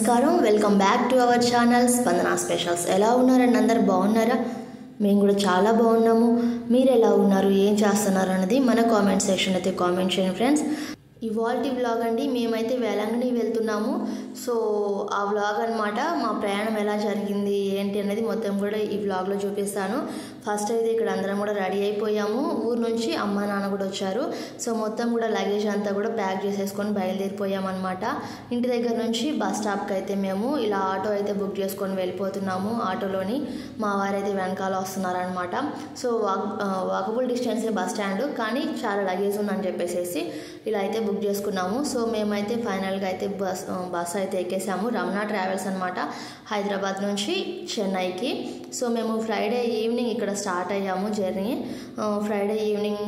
నమస్కారం welcome back to our channel Spandana specials. ఎలా ఉన్నారండి? అందరు బాగున్నారా? మేము కూడా చాలా బాగున్నాము. మీరు ఎలా ఉన్నారు, ఏం చేస్తున్నారు అన్నది మన కామెంట్ సెక్షన్ అయితే కామెంట్ చేయండి ఫ్రెండ్స్. ఇవాల్టి వ్లాగ్ అండి, మేమైతే వేలంగిని వెళ్తున్నాము. సో ఆ వ్లాగ్ అనమాట, మా ప్రయాణం ఎలా జరిగింది ఏంటి అనేది మొత్తం కూడా ఈ వ్లాగ్లో చూపిస్తాను. ఫస్ట్ అయితే ఇక్కడ అందరం కూడా రెడీ అయిపోయాము. ఊరు నుంచి అమ్మ నాన్న కూడా వచ్చారు. సో మొత్తం కూడా లగేజ్ అంతా కూడా ప్యాక్ చేసేసుకొని బయలుదేరిపోయామన్నమాట. ఇంటి దగ్గర నుంచి బస్ స్టాప్కి అయితే మేము ఇలా ఆటో అయితే బుక్ చేసుకొని వెళ్ళిపోతున్నాము. ఆటోలోని మా వారైతే వెనకాల వస్తున్నారనమాట. So walkable distance bus stand, కానీ చాలా లగేజ్ ఉందని చెప్పేసి ఇలా అయితే బుక్ చేసుకున్నాము. సో మేమైతే ఫైనల్గా అయితే బస్ అయితే ఎక్కేసాము. రమణ ట్రావెల్స్ అనమాట, హైదరాబాద్ నుంచి చెన్నైకి. సో మేము ఫ్రైడే ఈవినింగ్ ఇక్కడ స్టార్ట్ అయ్యాము జర్నీ. ఫ్రైడే ఈవినింగ్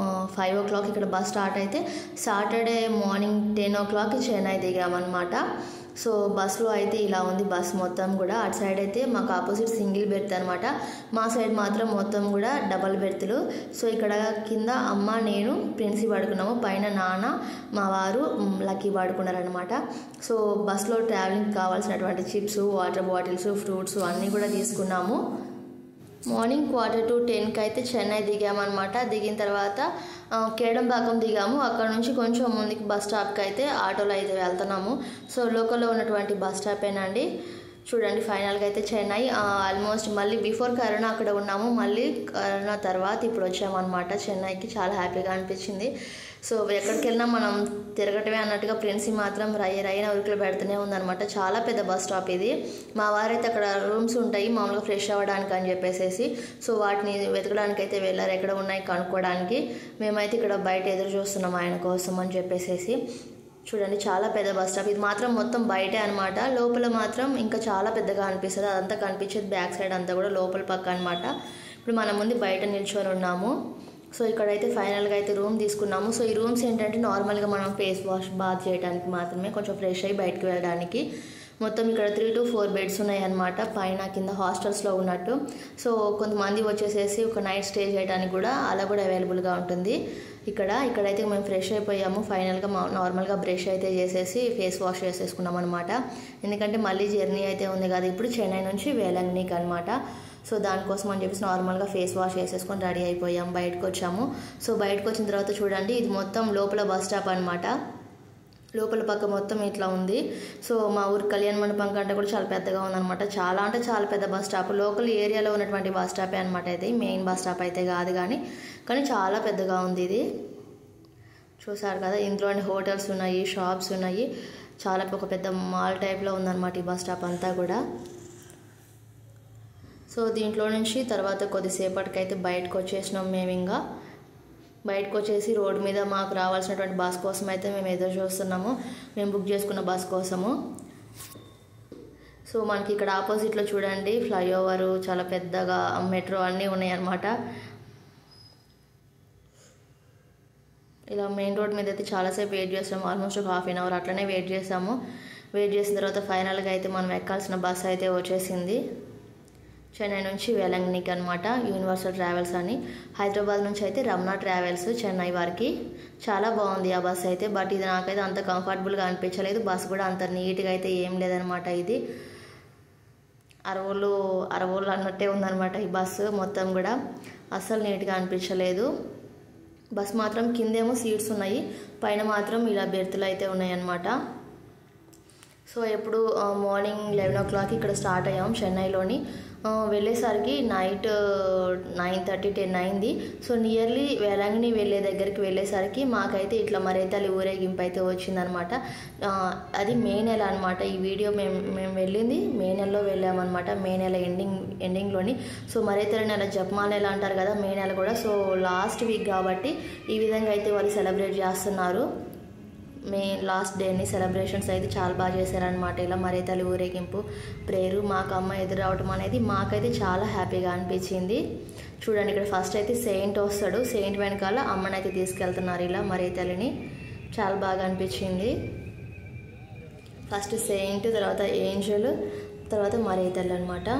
5 o'clock ఇక్కడ బస్ స్టార్ట్ అయితే సాటర్డే మార్నింగ్ 10 o'clock చెన్నై దిగామన్నమాట. సో బస్సులో అయితే ఇలా ఉంది బస్ మొత్తం కూడా. అటు సైడ్ అయితే మాకు ఆపోజిట్ సింగిల్ బెర్త్ అనమాట, మా సైడ్ మాత్రం మొత్తం కూడా డబల్ బెర్త్లు. సో ఇక్కడ కింద అమ్మ నేను ప్రిన్సీ పడుకున్నాము, పైన నాన్న మా వారు లక్కీ పడుకున్నారనమాట. సో బస్సులో ట్రావెలింగ్ కావాల్సినటువంటి చిప్స్, వాటర్ బాటిల్స్, ఫ్రూట్స్ అన్నీ కూడా తీసుకున్నాము. మార్నింగ్ 9:45 అయితే చెన్నై దిగామన్నమాట. దిగిన తర్వాత కేడంబాకం దిగాము. అక్కడ నుంచి కొంచెం ముందుకి బస్ స్టాప్కి అయితే ఆటోలో అయితే వెళ్తున్నాము. సో లోకల్లో ఉన్నటువంటి బస్ స్టాపేనండి. చూడండి ఫైనల్గా అయితే చెన్నై. ఆల్మోస్ట్ మళ్ళీ బిఫోర్ కరోనా అక్కడ ఉన్నాము, మళ్ళీ కరోనా తర్వాత ఇప్పుడు వచ్చామన్నమాట చెన్నైకి. చాలా హ్యాపీగా అనిపించింది. సో ఎక్కడికి వెళ్ళినా మనం తిరగటమే అన్నట్టుగా ప్రిన్సీ మాత్రం రైన ఉరుకులు పెడుతూనే ఉందన్నమాట. చాలా పెద్ద బస్ స్టాప్ ఇది. మా వారైతే అక్కడ రూమ్స్ ఉంటాయి మామూలుగా ఫ్రెష్ అవ్వడానికి అని చెప్పేసి, సో వాటిని వెతకడానికి అయితే వెళ్ళారు, ఎక్కడ ఉన్నాయి కనుక్కోవడానికి. మేమైతే ఇక్కడ బయట ఎదురు చూస్తున్నాం ఆయన కోసం అని చెప్పేసి. చూడండి చాలా పెద్ద బస్ స్టాప్ ఇది. మాత్రం మొత్తం బయటే అనమాట, లోపల మాత్రం ఇంకా చాలా పెద్దగా అనిపిస్తుంది. అదంతా కనిపించేది బ్యాక్ సైడ్ అంతా కూడా లోపల పక్క అనమాట. ఇప్పుడు మనం ముందు బయట నిల్చొని ఉన్నాము. సో ఇక్కడైతే ఫైనల్గా అయితే రూమ్ తీసుకున్నాము. సో ఈ రూమ్స్ ఏంటంటే నార్మల్గా మనం ఫేస్ వాష్, బాత్ చేయడానికి మాత్రమే, కొంచెం ఫ్రెష్ అయ్యి బయటకు వెళ్ళడానికి. మొత్తం ఇక్కడ 3 to 4 బెడ్స్ ఉన్నాయి అన్నమాట, పైన కింద హాస్టల్స్లో ఉన్నట్టు. సో కొంతమంది వచ్చేసేసి ఒక నైట్ స్టే చేయడానికి కూడా అలా కూడా అవైలబుల్గా ఉంటుంది ఇక్కడైతే మేము ఫ్రెష్ అయిపోయాము. ఫైనల్గా నార్మల్గా బ్రష్ అయితే చేసేసి ఫేస్ వాష్ చేసేసుకున్నాం అనమాట. ఎందుకంటే మళ్ళీ జర్నీ అయితే ఉంది కదా ఇప్పుడు చెన్నై నుంచి వేలంగినికి అనమాట. సో దానికోసం అని చెప్పేసి నార్మల్గా ఫేస్ వాష్ చేసేసుకొని రెడీ అయిపోయాము, బయటకు వచ్చాము. సో బయటకు వచ్చిన తర్వాత చూడండి, ఇది మొత్తం లోపల బస్ స్టాప్ అనమాట. లోపల పక్క మొత్తం ఇట్లా ఉంది. సో మా ఊరు కళ్యాణ మండపం కంటే కూడా చాలా పెద్దగా ఉందన్నమాట. చాలా అంటే చాలా పెద్ద బస్ స్టాప్, లోకల్ ఏరియాలో ఉన్నటువంటి బస్ స్టాపే అనమాట. అయితే మెయిన్ బస్ స్టాప్ అయితే కాదు, కానీ చాలా పెద్దగా ఉంది ఇది. చూసారు కదా, ఇందులోని హోటల్స్ ఉన్నాయి, షాప్స్ ఉన్నాయి, చాలా ఒక పెద్ద మాల్ టైప్లో ఉందన్నమాట ఈ బస్ స్టాప్ అంతా కూడా. సో దీంట్లో నుంచి తర్వాత కొద్దిసేపటికైతే బయటకు వచ్చేసినాం మేము. ఇంకా బయటకు వచ్చేసి రోడ్డు మీద మాకు రావాల్సినటువంటి బస్ కోసం అయితే మేము ఎదురు చూస్తున్నాము, మేము బుక్ చేసుకున్న బస్ కోసము. సో మనకి ఇక్కడ ఆపోజిట్లో చూడండి ఫ్లైఓవరు, చాలా పెద్దగా మెట్రో అన్నీ ఉన్నాయి అన్నమాట. ఇలా మెయిన్ రోడ్ మీద అయితే చాలాసేపు వెయిట్ చేస్తాము, ఆల్మోస్ట్ ఒక 1/2 hour అట్లనే వెయిట్ చేసాము. వెయిట్ చేసిన తర్వాత ఫైనల్గా అయితే మనం ఎక్కాల్సిన బస్ అయితే వచ్చేసింది చెన్నై నుంచి వేలంగినికి అనమాట. యూనివర్సల్ ట్రావెల్స్ అని, హైదరాబాద్ నుంచి అయితే రమణ ట్రావెల్స్ చెన్నై వారికి. చాలా బాగుంది ఆ బస్ అయితే, బట్ ఇది నాకైతే అంత కంఫర్టబుల్గా అనిపించలేదు. బస్ కూడా అంత నీట్గా అయితే ఏం లేదనమాట. ఇది అరవోళ్ళు అన్నట్టే ఉందన్నమాట ఈ బస్సు మొత్తం కూడా, అస్సలు నీట్గా అనిపించలేదు. బస్ మాత్రం కిందేమో సీట్స్ ఉన్నాయి, పైన మాత్రం ఇలా బెర్తులు అయితే ఉన్నాయి అన్నమాట. సో ఎప్పుడు మార్నింగ్ 11 o'clock ఇక్కడ స్టార్ట్ అయ్యాం చెన్నైలోని. వెళ్ళేసరికి నైట్ 9:30, 10 అయింది. సో నియర్లీ వేలంగిని దగ్గరికి వెళ్ళేసరికి మాకైతే ఇట్లా మరేతల్లి ఊరేగింపు అయితే వచ్చిందనమాట. అది మే నెల అనమాట. ఈ వీడియో మేము వెళ్ళింది మే నెలలో వెళ్ళామన్నమాట, మే నెల ఎండింగ్లోని. సో మరేతల్లి నెల జపమాల నెల అంటారు కదా, మే నెల కూడా. సో లాస్ట్ వీక్ కాబట్టి ఈ విధంగా అయితే వాళ్ళు సెలబ్రేట్ చేస్తున్నారు. మే లాస్ట్ డేని సెలబ్రేషన్స్ అయితే చాలా బాగా చేశారనమాట. ఇలా మరేతల్లి ఊరేగింపు, ప్రేయరు, మాకు అమ్మ ఎదురు రావటం అనేది మాకైతే చాలా హ్యాపీగా అనిపించింది. చూడండి ఇక్కడ ఫస్ట్ అయితే సెయింట్ వస్తాడు, సెయింట్ వెనకాల అమ్మని అయితే తీసుకెళ్తున్నారు ఇలా మరేతల్లిని. చాలా బాగా అనిపించింది. ఫస్ట్ సెయింట్, తర్వాత ఏంజల్, తర్వాత మరేతల్లి అనమాట.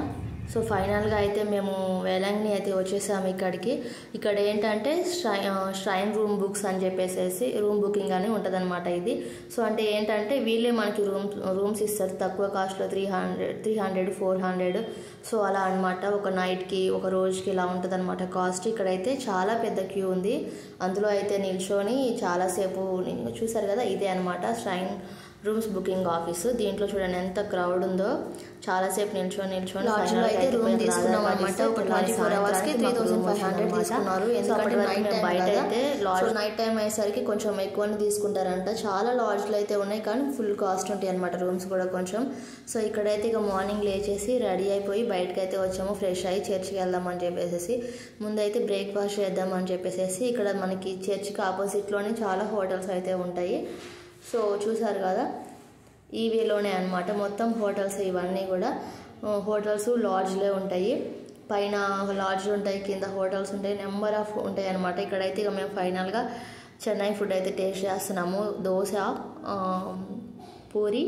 సో ఫైనల్గా అయితే మేము వేలంగిని అయితే వచ్చేసాము ఇక్కడికి. ఇక్కడ ఏంటంటే ష్రైన్ రూమ్ బుక్స్ అని చెప్పేసి రూమ్ బుకింగ్ అని ఉంటుంది అనమాట ఇది. సో అంటే ఏంటంటే వీళ్ళే మనకి రూమ్స్ ఇస్తారు తక్కువ కాస్ట్లో 300 400. సో అలా అనమాట. ఒక నైట్కి ఒక రోజుకి ఇలా ఉంటుంది అనమాట కాస్ట్. ఇక్కడైతే చాలా పెద్ద క్యూ ఉంది. అందులో అయితే నిల్చొని చాలాసేపు చూసారు కదా, ఇదే అనమాట ష్రైన్ రూమ్స్ బుకింగ్ ఆఫీసు. దీంట్లో చూడండి ఎంత క్రౌడ్ ఉందో. చాలాసేపు నిల్చొని లాడ్జ్లో అయితే రూమ్ తీసుకున్నాం అనమాట. ఒక 24 అవర్స్కి 3500 తీసుకున్నారు. ఎందుకంటే బయట అయితే లాడ్జ్ నైట్ టైం అయ్యేసరికి కొంచెం ఎక్కువనే తీసుకుంటారంట. చాలా లాడ్జ్లు అయితే ఉన్నాయి కానీ ఫుల్ కాస్ట్ ఉంటాయి అనమాట రూమ్స్ కూడా కొంచెం. సో ఇక్కడైతే ఇక మార్నింగ్ లేచేసి రెడీ అయిపోయి బయటకు అయితే వచ్చాము. ఫ్రెష్ అయ్యి చర్చికి వెళ్దామని చెప్పేసి ముందైతే బ్రేక్ఫాస్ట్ చేద్దామని చెప్పేసి ఇక్కడ మనకి చర్చికి ఆపోజిట్లోనే చాలా హోటల్స్ అయితే ఉంటాయి. సో చూసారు కదా, ఈ వేలోనే అనమాట మొత్తం హోటల్స్. ఇవన్నీ కూడా హోటల్స్ లాడ్జ్లే ఉంటాయి. పైన లాడ్జ్లు ఉంటాయి, కింద హోటల్స్ ఉంటాయి, నెంబర్ ఆఫ్ ఉంటాయి అనమాట. ఇక్కడైతే ఇక మేము ఫైనల్గా చెన్నై ఫుడ్ అయితే టేస్ట్ చేస్తున్నాము. దోశ, పూరి,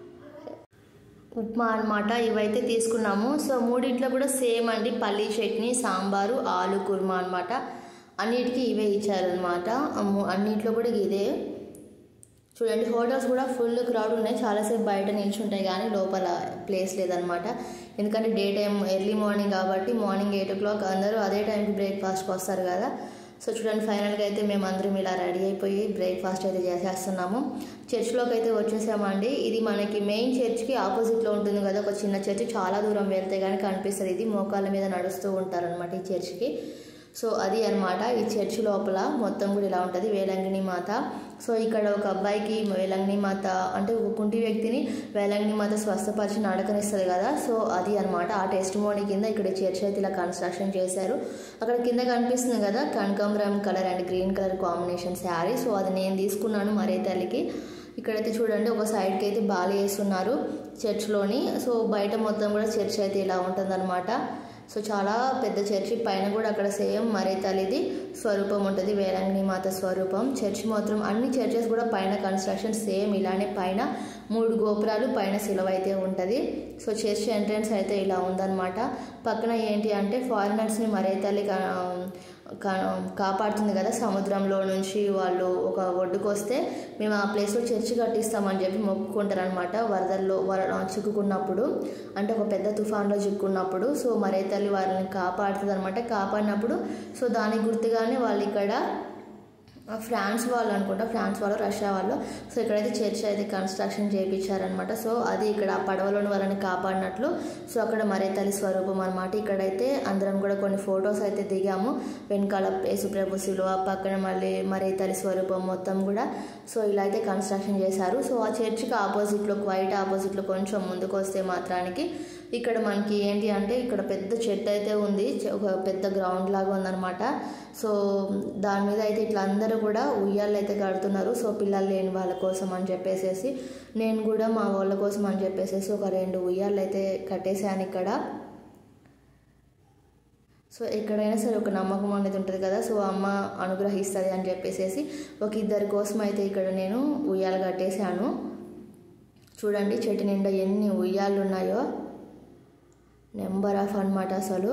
ఉప్మా అనమాట. ఇవైతే తీసుకున్నాము. సో మూడింట్లో కూడా సేమ్ అండి, పల్లీ చట్నీ, సాంబారు, ఆలు కుర్మా అనమాట. అన్నిటికీ ఇవే ఇచ్చారనమాట. అన్నిట్లో కూడా ఇదే. చూడండి హోటల్స్ కూడా ఫుల్ క్రౌడ్ ఉన్నాయి. చాలాసేపు బయట నిల్చుంటాయి కానీ లోపల ప్లేస్ లేదనమాట. ఎందుకంటే డే టైం ఎర్లీ మార్నింగ్ కాబట్టి మార్నింగ్ 8 o'clock అందరూ అదే టైంకి బ్రేక్ఫాస్ట్కి వస్తారు కదా. సో చూడండి ఫైనల్గా అయితే మేము అందరం ఇలా రెడీ అయిపోయి బ్రేక్ఫాస్ట్ అయితే చేసేస్తున్నాము. చర్చ్లోకి అయితే వచ్చేసామండి. ఇది మనకి మెయిన్ చర్చ్కి ఆపోజిట్లో ఉంటుంది కదా ఒక చిన్న చర్చ్. చాలా దూరం వెళ్తే కానీ కనిపిస్తుంది. ఇది మోకాళ్ళ మీద నడుస్తూ ఉంటారనమాట ఈ చర్చ్కి. సో అది అనమాట ఈ చర్చ్ లోపల మొత్తం కూడా ఇలా ఉంటుంది వేలంగిని మాత. సో ఇక్కడ ఒక అబ్బాయికి వేలంగిని మాత అంటే ఒక కుంటి వ్యక్తిని వేలంగిని మాత స్వస్థపరిచి నడకనిస్తుంది కదా. సో అది అనమాట ఆ టెస్ట్ మోనీ కింద ఇక్కడ చర్చ్ అయితే ఇలా కన్స్ట్రక్షన్ చేశారు. అక్కడ కింద కనిపిస్తుంది కదా కనకాంబరం colour and green colour combination sari. So అది నేను తీసుకున్నాను మరే తల్లికి. ఇక్కడైతే చూడండి ఒక సైడ్కి అయితే బాగా వేస్తున్నారు చర్చ్లోని. సో బయట మొత్తం కూడా చర్చ్ అయితే ఇలా ఉంటుందన్నమాట. సో చాలా పెద్ద చర్చి. పైన కూడా అక్కడ సేమ్ మరే తల్లిది స్వరూపం ఉంటుంది, వేలంగిని మాత స్వరూపం. చర్చ్ మాత్రం అన్ని చర్చెస్ కూడా పైన కన్స్ట్రక్షన్ సేమ్ ఇలానే, పైన 3 గోపురాలు, పైన శిలువ అయితే ఉంటుంది. సో చర్చ్ ఎంట్రన్స్ అయితే ఇలా ఉందన్నమాట. పక్కన ఏంటి అంటే ఫారినర్స్ని మరే తల్లి కాపాడుతుంది కదా సముద్రంలో నుంచి. వాళ్ళు ఒక ఒడ్డుకు వస్తే మేము ఆ ప్లేస్లో చర్చి కట్టిస్తామని చెప్పి మొక్కుకుంటారనమాట. వరదల్లో చిక్కుకున్నప్పుడు అంటే ఒక పెద్ద తుఫాన్లో చిక్కుకున్నప్పుడు. సో మరే తల్లి వారిని కాపాడుతుంది అనమాట. కాపాడినప్పుడు సో దానికి గుర్తుగానే వాళ్ళు ఇక్కడ ఫ్రాన్స్ వాళ్ళు అనుకుంటా, ఫ్రాన్స్ వాళ్ళు, రష్యా వాళ్ళు. సో ఇక్కడైతే చర్చ్ అయితే కన్స్ట్రక్షన్ చేయించారనమాట. సో అది ఇక్కడ పడవలోని వాళ్ళని కాపాడినట్లు. సో అక్కడ మరే తల్లి స్వరూపం అనమాట. ఇక్కడైతే అందరం కూడా కొన్ని ఫొటోస్ అయితే దిగాము. వెనకాల యేసుప్రభు శిలువ, పక్కన మళ్ళీ మరే తల్లి స్వరూపం మొత్తం కూడా. సో ఇలా అయితే కన్స్ట్రక్షన్ చేశారు. సో ఆ చర్చికి ఆపోజిట్లో వైట్ ఆపోజిట్లో కొంచెం ముందుకు వస్తే మాత్రానికి ఇక్కడ మనకి ఏంటి అంటే ఇక్కడ పెద్ద చెట్టు అయితే ఉంది. ఒక పెద్ద గ్రౌండ్ లాగా ఉందన్నమాట. సో దాని మీద అయితే ఇట్లా అందరూ కూడా ఉయ్యాలు అయితే కడుతున్నారు. సో పిల్లలు లేని వాళ్ళ కోసం అని చెప్పేసి నేను కూడా మా వాళ్ళ కోసం అని చెప్పేసి ఒక 2 ఉయ్యాలు అయితే కట్టేశాను ఇక్కడ. సో ఎక్కడైనా సరే ఒక నమ్మకం అనేది ఉంటుంది కదా. సో అమ్మ అనుగ్రహిస్తుంది అని చెప్పేసి ఒక 2 కోసం అయితే ఇక్కడ నేను ఉయ్యాలు కట్టేశాను. చూడండి చెట్టు నిండా ఎన్ని ఉయ్యాలు ఉన్నాయో, నెంబర్ ఆఫ్ అనమాట అసలు.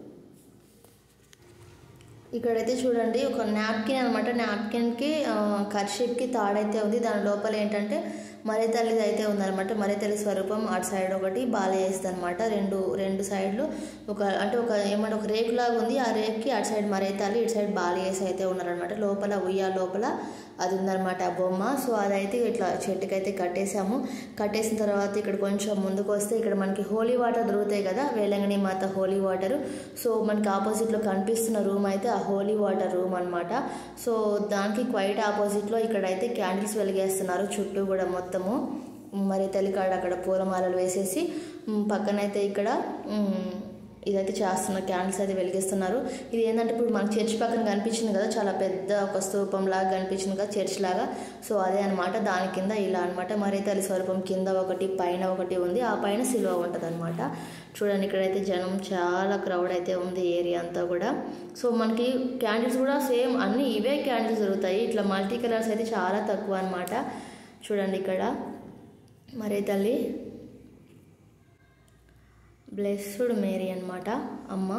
ఇక్కడైతే చూడండి ఒక నాప్కిన్ అనమాట. నాప్కిన్కి కర్షిప్కి తాడైతే ఉంది. దాని లోపల ఏంటంటే మరే తల్లిది అయితే ఉందన్నమాట. మరే తల్లి స్వరూపం అటు సైడ్ ఒకటి బాలే వేస్తుంది అనమాట. రెండు సైడ్లు ఒక అంటే ఒక ఏమంటే ఒక రేకులాగా ఉంది. ఆ రేకుకి అటు సైడ్ మరే తల్లి, ఇటు సైడ్ బాలే వేసి అయితే ఉన్నారనమాట. లోపల ఉయ్యాల లోపల అది ఉందన్నమాట ఆ బొమ్మ. సో అదైతే ఇట్లా చెట్టుకైతే కట్టేసాము. కట్టేసిన తర్వాత ఇక్కడ కొంచెం ముందుకు వస్తే ఇక్కడ మనకి హోలీ వాటర్ దొరుకుతాయి కదా, వేలంగిని మాత హోలీ వాటర్. సో మనకి ఆపోజిట్లో కనిపిస్తున్న రూమ్ అయితే ఆ హోలీ వాటర్ రూమ్ అనమాట. సో దానికి క్వైట్ ఆపోజిట్లో ఇక్కడైతే క్యాండిల్స్ వెలిగేస్తున్నారు చుట్టూ కూడా మొత్తము. మరి తల్లికాడ అక్కడ పూలమాలలు వేసేసి పక్కనైతే ఇక్కడ ఇదైతే చేస్తున్నారు, క్యాండిల్స్ అయితే వెలిగిస్తున్నారు. ఇది ఏంటంటే ఇప్పుడు మనకు చర్చ్ పక్కన కనిపించింది కదా, చాలా పెద్ద ఒక స్తూపం లాగా కనిపించింది కదా చర్చ్ లాగా. సో అదే అనమాట, దాని కింద ఇలా అనమాట మరీ తల్లి స్వరూపం కింద ఒకటి పైన ఒకటి ఉంది. ఆ పైన సిలువ ఉంటుంది అనమాట. చూడండి ఇక్కడైతే జనం చాలా క్రౌడ్ అయితే ఉంది ఏరియా అంతా కూడా. సో మనకి క్యాండిల్స్ కూడా సేమ్ అన్ని ఇవే క్యాండిల్స్ దొరుకుతాయి. ఇట్లా మల్టీ కలర్స్ అయితే చాలా తక్కువ అనమాట. చూడండి ఇక్కడ మరీ తల్లి. బ్లెస్డ్ మేరీ అన్నమాట అమ్మ.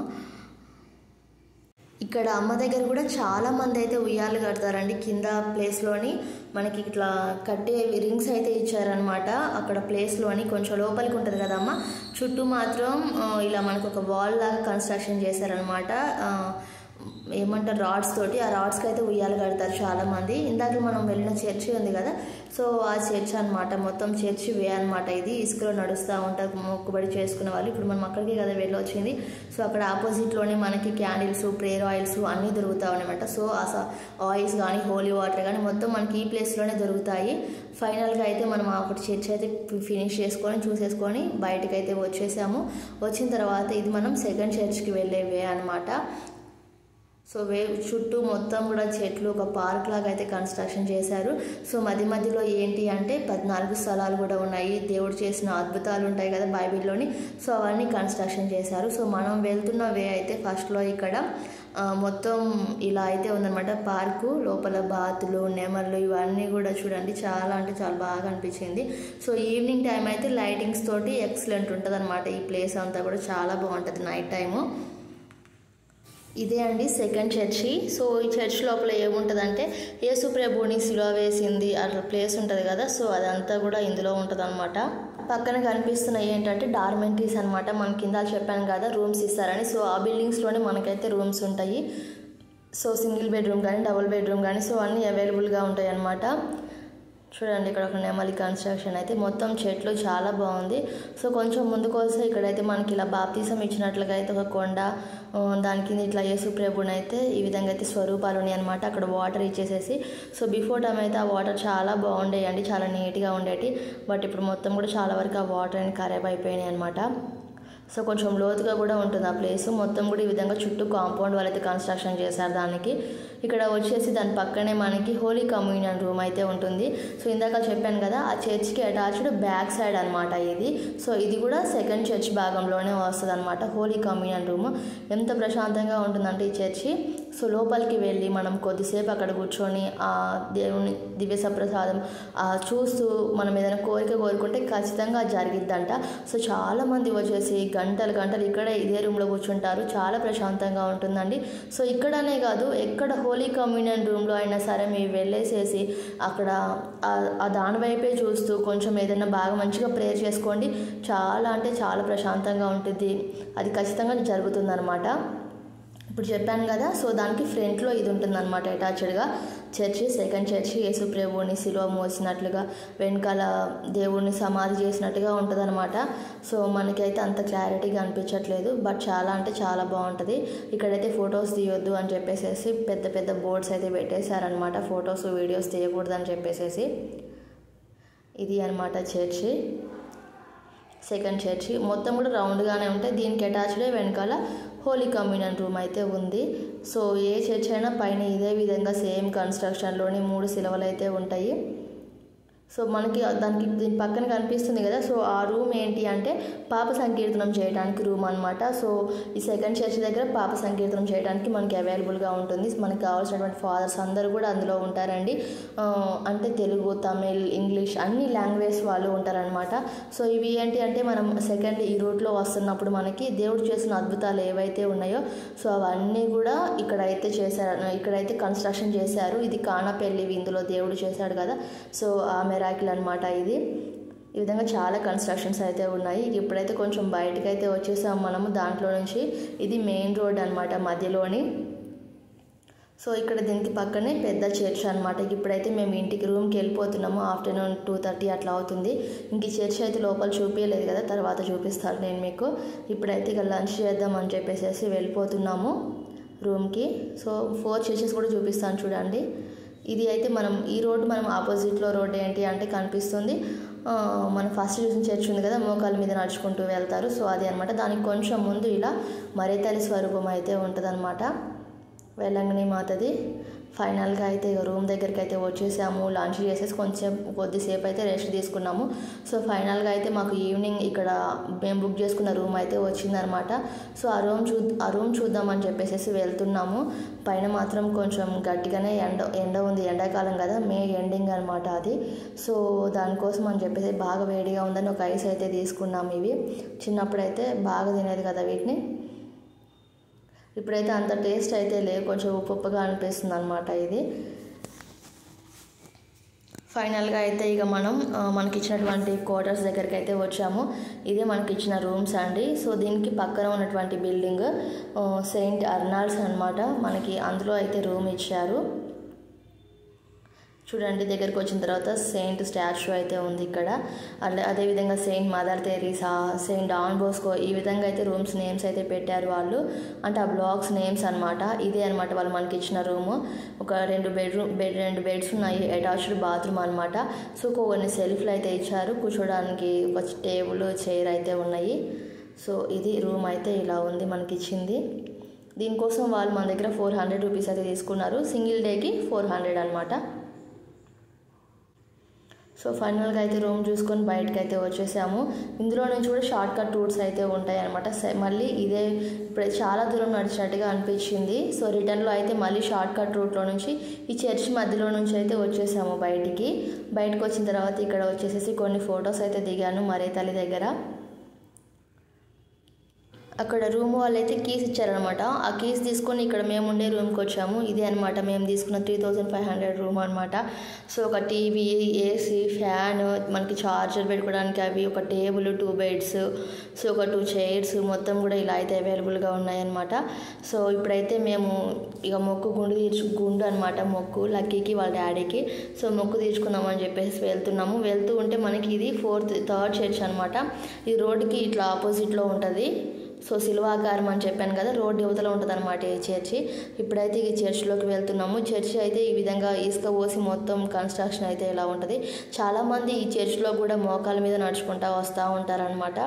ఇక్కడ అమ్మ దగ్గర కూడా చాలా మంది అయితే ఉయ్యాలు కడతారండి. కింద ప్లేస్లోని మనకి ఇట్లా కట్టే రింగ్స్ అయితే ఇచ్చారనమాట. అక్కడ ప్లేస్లోని కొంచెం లోపలికి ఉంటుంది కదమ్మ, చుట్టూ మాత్రం ఇలా మనకు ఒక వాల్ లాగా కన్స్ట్రక్షన్ చేశారనమాట. ఏమంటారు రాడ్స్ తోటి. ఆ రాడ్స్కి అయితే ఉయ్యాలు కడతారు చాలామంది. ఇందాక మనం వెళ్ళిన చర్చి ఉంది కదా, సో ఆ చర్చ్ అనమాట. మొత్తం చర్చి వే అనమాట. ఇది ఇసుకలో నడుస్తూ ఉంటారు మొక్కుబడి చేసుకునే వాళ్ళు. ఇప్పుడు మనం అక్కడికి కదా వెళ్ళొచ్చింది. సో అక్కడ ఆపోజిట్లోనే మనకి క్యాండిల్స్, ప్రేయర్ ఆయిల్స్ అన్నీ దొరుకుతాయి అనమాట. సో ఆయిల్స్ కానీ హోలీ వాటర్ కానీ మొత్తం మనకి ఈ ప్లేస్లోనే దొరుకుతాయి. ఫైనల్గా అయితే మనం అక్కడ చర్చ్ అయితే ఫినిష్ చేసుకొని చూసేసుకొని బయటకు అయితే వచ్చేసాము. వచ్చిన తర్వాత ఇది మనం సెకండ్ చర్చ్కి వెళ్ళే వే అనమాట. సో వే చుట్టూ మొత్తం కూడా చెట్లు, ఒక పార్క్ లాగా అయితే కన్స్ట్రక్షన్ చేశారు. సో మధ్యలో ఏంటి అంటే 14 స్థలాలు కూడా ఉన్నాయి. దేవుడు చేసిన అద్భుతాలు ఉంటాయి కదా బైబిల్లోని, సో అవన్నీ కన్స్ట్రక్షన్ చేశారు. సో మనం వెళ్తున్న వే అయితే ఫస్ట్లో ఇక్కడ మొత్తం ఇలా అయితే ఉందన్నమాట. పార్కు లోపల బాతులు, నెమళ్ళు ఇవన్నీ కూడా చూడండి చాలా అంటే చాలా బాగా అనిపించింది. సో ఈవినింగ్ టైం అయితే లైటింగ్స్ తోటి ఎక్సలెంట్ ఉంటుంది అనమాట. ఈ ప్లేస్ అంతా కూడా చాలా బాగుంటుంది నైట్ టైము. ఇదే అండి సెకండ్ చర్చి. సో ఈ చర్చ్ లోపల ఏముంటుందంటే యేసు ప్రభువుని సిలువ వేసింది అట్లా ప్లేస్ ఉంటుంది కదా, సో అదంతా కూడా ఇందులో ఉంటుంది అనమాట. పక్కన కనిపిస్తున్నాయి ఏంటంటే డార్మెంటరీస్ అనమాట. మన కింద చెప్పాను కదా రూమ్స్ ఇస్తారని. సో ఆ బిల్డింగ్స్లోనే మనకైతే రూమ్స్ ఉంటాయి. సో సింగిల్ బెడ్రూమ్ కానీ డబుల్ బెడ్రూమ్ కానీ సో అన్నీ అవైలబుల్గా ఉంటాయి అన్నమాట. చూడండి ఇక్కడ ఒక నెమలి కన్స్ట్రక్షన్ అయితే మొత్తం చెట్లు చాలా బాగుంది. సో కొంచెం ముందుకు వస్తే ఇక్కడైతే మనకి ఇలా బాప్తీసం ఇచ్చినట్లుగా అయితే ఒక కొండ, దాని కింద ఇట్లా యేసు ప్రభుని అయితే ఈ విధంగా అయితే స్వరూపాలు ఉన్నాయి అనమాట. అక్కడ వాటర్ ఇచ్చేసేసి, సో బిఫోర్ టైం అయితే ఆ వాటర్ చాలా బాగుండేయండి, చాలా నీట్గా ఉండేటి. బట్ ఇప్పుడు మొత్తం కూడా చాలా వరకు ఆ వాటర్ అని ఖరాబ్ అయిపోయినాయి అనమాట. సో కొంచెం లోతుగా కూడా ఉంటుంది ఆ ప్లేస్. మొత్తం కూడా ఈ విధంగా చుట్టూ కాంపౌండ్ వాళ్ళు అయితే కన్స్ట్రక్షన్ చేశారు దానికి. ఇక్కడ వచ్చేసి దాని పక్కనే మనకి హోలీ కమ్యూనియన్ రూమ్ అయితే ఉంటుంది. సో ఇందాక చెప్పాను కదా ఆ చర్చ్కి అటాచ్డ్ బ్యాక్ సైడ్ అనమాట ఇది. సో ఇది కూడా సెకండ్ చర్చ్ భాగంలోనే వస్తుంది అనమాట హోలీ కమ్యూనియన్ రూమ్. ఎంత ప్రశాంతంగా ఉంటుందంటే ఈ చర్చి. సో లోపలికి వెళ్ళి మనం కొద్దిసేపు అక్కడ కూర్చొని ఆ దేవుని దివ్య సప్రసాదం చూస్తూ మనం ఏదైనా కోరిక కోరుకుంటే ఖచ్చితంగా జరిగిద్దంట. సో చాలామంది వచ్చేసి గంటలు ఇక్కడే ఇదే రూమ్లో కూర్చుంటారు. చాలా ప్రశాంతంగా ఉంటుందండి. సో ఇక్కడనే కాదు ఎక్కడ హోలీ కమ్యూనియన్ రూమ్లో అయినా సరే మీరు వెళ్ళేసేసి అక్కడ దాని వైపే చూస్తూ కొంచెం ఏదైనా బాగా మంచిగా ప్రేయర్ చేసుకోండి. చాలా అంటే చాలా ప్రశాంతంగా ఉంటుంది. అది ఖచ్చితంగా జరుగుతుందన్నమాట. ఇప్పుడు చెప్పాను కదా, సో దానికి ఫ్రంట్లో ఇది ఉంటుందన్నమాట అటాచ్డ్గా చర్చి. సెకండ్ చర్చి యేసు ప్రభువుని సిలువ మోసినట్లుగా వెనకాల దేవుడిని సమాధి చేసినట్టుగా ఉంటుందన్నమాట. సో మనకైతే అంత క్లారిటీగా అనిపించట్లేదు, బట్ చాలా అంటే చాలా బాగుంటుంది. ఇక్కడైతే ఫొటోస్ తీయొద్దు అని చెప్పేసి పెద్ద పెద్ద బోర్డ్స్ అయితే పెట్టేశారనమాట. ఫొటోస్ వీడియోస్ తీయకూడదు అని చెప్పేసి. ఇది అనమాట చర్చి, సెకండ్ చర్చి. మొత్తం కూడా రౌండ్గానే ఉంటాయి. దీనికి అటాచ్డే వెనకాల హోలీ కమ్యూనియన్ రూమ్ అయితే ఉంది. సో ఏ చర్చ్ అయినా పైన ఇదే విధంగా సేమ్ కన్స్ట్రక్షన్లోని 3 శిలువలు అయితే ఉంటాయి. సో మనకి దీని పక్కన కనిపిస్తుంది కదా, సో ఆ రూమ్ ఏంటి అంటే పాప సంకీర్తనం చేయడానికి రూమ్ అనమాట. సో ఈ సెకండ్ చర్చ్ దగ్గర పాప సంకీర్తనం చేయడానికి మనకి అవైలబుల్గా ఉంటుంది. మనకి కావాల్సినటువంటి ఫాదర్స్ అందరూ కూడా అందులో ఉంటారండి. అంటే తెలుగు, తమిళ్, ఇంగ్లీష్ అన్ని లాంగ్వేజ్ వాళ్ళు ఉంటారనమాట. సో ఇవి ఏంటి అంటే మనం సెకండ్ ఈ రూట్లో వస్తున్నప్పుడు మనకి దేవుడు చేసిన అద్భుతాలు ఏవైతే ఉన్నాయో సో అవన్నీ కూడా ఇక్కడైతే కన్స్ట్రక్షన్ చేశారు. ఇది కానాపల్లి విందులో దేవుడు చేశాడు కదా, సో ఆమె మిరాకిల్ అనమాట ఇది. ఈ విధంగా చాలా కన్స్ట్రక్షన్స్ అయితే ఉన్నాయి. ఇప్పుడైతే కొంచెం బయటకు అయితే వచ్చేసాం మనము దాంట్లో నుంచి. ఇది మెయిన్ రోడ్ అనమాట మధ్యలోని. సో ఇక్కడ దీనికి పక్కనే పెద్ద చర్చ్ అనమాట. ఇప్పుడైతే మేము ఇంటికి రూమ్కి వెళ్ళిపోతున్నాము. ఆఫ్టర్నూన్ 2:30 అట్లా అవుతుంది. ఇంక ఈ చర్చ్ అయితే లోపల చూపించలేదు కదా, తర్వాత చూపిస్తాను నేను మీకు. ఇప్పుడైతే ఇక లంచ్ చేద్దామని చెప్పేసి వెళ్ళిపోతున్నాము రూమ్కి. సో 4 చర్చెస్ కూడా చూపిస్తాను చూడండి. ఇది అయితే ఈ రోడ్డు మనం ఆపోజిట్లో రోడ్ ఏంటి అంటే కనిపిస్తుంది. మనం ఫస్ట్ చూసిన చర్చ్ ఉంది కదా, మోకాల మీద నడుచుకుంటూ వెళ్తారు. సో అది అనమాట. దానికి కొంచెం ముందు ఇలా మరేతల్లి స్వరూపం అయితే ఉంటుంది అనమాట, వెల్లంగిని మాతది. ఫైనల్గా అయితే ఇక రూమ్ దగ్గరికి అయితే వచ్చేసాము. లంచ్ చేసేసి కొద్దిసేపు అయితే రెస్ట్ తీసుకున్నాము. సో ఫైనల్గా అయితే మాకు ఈవినింగ్ ఇక్కడ మేము బుక్ చేసుకున్న రూమ్ అయితే వచ్చిందనమాట. సో ఆ రూమ్ చూద్దామని చెప్పేసి వెళ్తున్నాము. పైన మాత్రం కొంచెం గట్టిగానే ఎండ ఉంది, ఎండాకాలం కదా, మే ఎండింగ్ అనమాట అది. సో దానికోసం అని చెప్పేసి బాగా వేడిగా ఉందని ఒక ఐస్ అయితే తీసుకున్నాము. ఇవి చిన్నప్పుడైతే బాగా తినేది కదా వీటిని. ఇప్పుడైతే అంత టేస్ట్ అయితే లేదు, కొంచెం ఉప్పుగా అనిపిస్తుంది అనమాట ఇది. ఫైనల్గా అయితే ఇక మనకి ఇచ్చినటువంటి క్వార్టర్స్ దగ్గరికి అయితే వచ్చాము. ఇదే మనకి ఇచ్చిన రూమ్స్ అండి. సో దీనికి పక్కన ఉన్నటువంటి బిల్డింగ్ సెయింట్ అర్నాల్డ్స్ అనమాట. మనకి అందులో అయితే రూమ్ ఇచ్చారు. చూడండి, దగ్గరికి వచ్చిన తర్వాత సెయింట్ స్టాచ్యూ అయితే ఉంది ఇక్కడ. అదేవిధంగా Saint Mother Teresa, Saint Don Bosco, ఈ విధంగా అయితే రూమ్స్ నేమ్స్ అయితే పెట్టారు వాళ్ళు. అంటే ఆ బ్లాక్స్ నేమ్స్ అనమాట. ఇదే అనమాట వాళ్ళు మనకి ఇచ్చిన రూము. ఒక రెండు బెడ్స్ ఉన్నాయి, అటాచ్డ్ బాత్రూమ్ అనమాట. సో కొన్ని సెల్ఫ్లు అయితే ఇచ్చారు, కూర్చోడానికి ఒక టేబుల్ చైర్ అయితే ఉన్నాయి. సో ఇది రూమ్ అయితే ఇలా ఉంది మనకి ఇచ్చింది. దీనికోసం వాళ్ళు మన దగ్గర 400 రూపీస్ అయితే తీసుకున్నారు. సింగిల్ డేకి 400 అనమాట. సో ఫైనల్గా అయితే రూమ్ చూసుకొని బయటకు అయితే వచ్చేసాము. ఇందులో నుంచి కూడా షార్ట్ కట్ రూట్స్ అయితే ఉంటాయి అనమాట. మళ్ళీ ఇదే ఇప్పుడు చాలా దూరం నడిచినట్టుగా అనిపించింది. సో రిటర్న్లో అయితే మళ్ళీ షార్ట్ కట్ రూట్లో నుంచి ఈ చర్చ్ మధ్యలో నుంచి అయితే వచ్చేసాము బయటకు వచ్చిన తర్వాత ఇక్కడ వచ్చేసేసి కొన్ని ఫొటోస్ అయితే దిగాను మరే తల్లి దగ్గర. అక్కడ రూమ్ వాళ్ళు అయితే కీస్ ఇచ్చారనమాట. ఆ కీస్ తీసుకొని ఇక్కడ మేము ఉండే రూమ్కి వచ్చాము. ఇదే అనమాట మేము తీసుకున్న 3500 రూమ్ అనమాట. సో ఒక టీవీ, ఏసీ, ఫ్యాన్, మనకి చార్జర్ పెట్టుకోవడానికి అవి, ఒక టేబుల్, 2 బెడ్స్, సో ఒక 2 చైర్స్ మొత్తం కూడా ఇలా అయితే అవైలబుల్గా ఉన్నాయన్నమాట. సో ఇప్పుడైతే మేము ఇక గుండు అనమాట, మొక్కు లక్కీకి వాళ్ళ డాడీకి. సో మొక్కు తీర్చుకుందామని చెప్పేసి వెళ్తూ ఉంటే మనకి ఇది థర్డ్ చర్చ్ అనమాట. ఈ రోడ్డుకి ఇట్లా ఆపోజిట్లో ఉంటుంది. సో శిల్వాకారం అని చెప్పాను కదా, రోడ్డు యువతలో ఉంటుంది అనమాట ఈ చర్చి. ఇప్పుడైతే ఈ చర్చిలోకి వెళ్తున్నాము. చర్చి అయితే ఈ విధంగా ఇసుక పోసి మొత్తం కన్స్ట్రక్షన్ అయితే ఇలా ఉంటుంది. చాలామంది ఈ చర్చిలో కూడా మోకాల మీద నడుచుకుంటూ వస్తూ ఉంటారనమాట.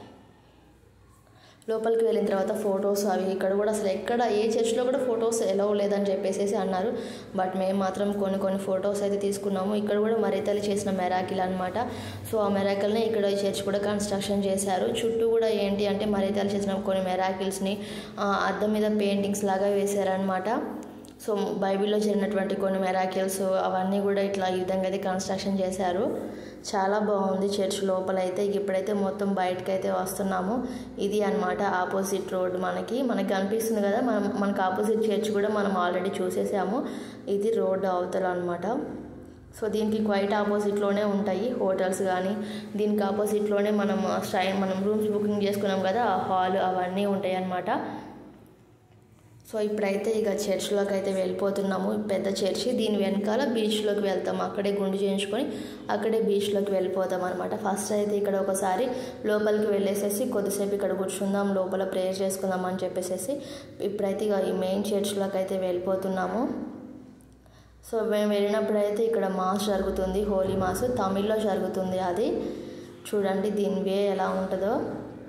లోపలికి వెళ్ళిన తర్వాత ఫొటోస్ అవి ఇక్కడ కూడా అసలు ఏ చర్చ్లో కూడా ఫొటోస్ ఎలవ్ లేదని చెప్పేసి అన్నారు. బట్ మేము మాత్రం కొన్ని ఫొటోస్ అయితే తీసుకున్నాము. ఇక్కడ కూడా మరీ తల్లి చేసిన మెరాకిల్ అనమాట. సో ఆ మెరాకిల్ని ఇక్కడ ఈ చర్చ్ కూడా కన్స్ట్రక్షన్ చేశారు. చుట్టూ కూడా ఏంటి అంటే మరీ తల్లి చేసిన కొన్ని మెరాకిల్స్ని అద్దం మీద పెయింటింగ్స్ లాగా వేశారనమాట. సో బైబిల్లో జరిగినటువంటి కొన్ని మెరాకిల్స్ అవన్నీ కూడా ఇట్లా ఈ విధంగా అయితే కన్స్ట్రక్షన్ చేశారు. చాలా బాగుంది చర్చ్ లోపల అయితే. ఇప్పుడైతే మొత్తం బయటకు అయితే వస్తున్నాము. ఇది అనమాట ఆపోజిట్ రోడ్ మనకి కనిపిస్తుంది కదా, మనకు ఆపోజిట్ చర్చ్ కూడా మనం ఆల్రెడీ చూసేసాము. ఇది రోడ్ అవతల అనమాట. సో దీనికి క్వైట్ ఆపోజిట్లోనే ఉంటాయి హోటల్స్ కానీ, దీనికి ఆపోజిట్లోనే మనం రూమ్స్ బుకింగ్ చేసుకున్నాం కదా, ఆ హాల్ అవన్నీ ఉంటాయి అన్నమాట. సో ఇప్పుడైతే ఇక చర్చ్లోకి అయితే వెళ్ళిపోతున్నాము. పెద్ద చర్చి, దీని వెనకాల బీచ్లోకి వెళ్తాము. అక్కడే గుండు చేయించుకొని అక్కడే బీచ్లోకి వెళ్ళిపోతాం అనమాట. ఫస్ట్ అయితే ఇక్కడ ఒకసారి లోపలికి వెళ్ళేసేసి కొద్దిసేపు ఇక్కడ కూర్చుందాం, లోపల ప్రేయర్ చేసుకుందాం అని చెప్పేసి ఇప్పుడైతే ఇక ఈ మెయిన్ చర్చ్లోకి అయితే వెళ్ళిపోతున్నాము. సో మేము వెళ్ళినప్పుడైతే ఇక్కడ మాస్ జరుగుతుంది, హోలీ మాస్ తమిళ్లో జరుగుతుంది. అది చూడండి దీని వే ఎలా ఉంటుందో.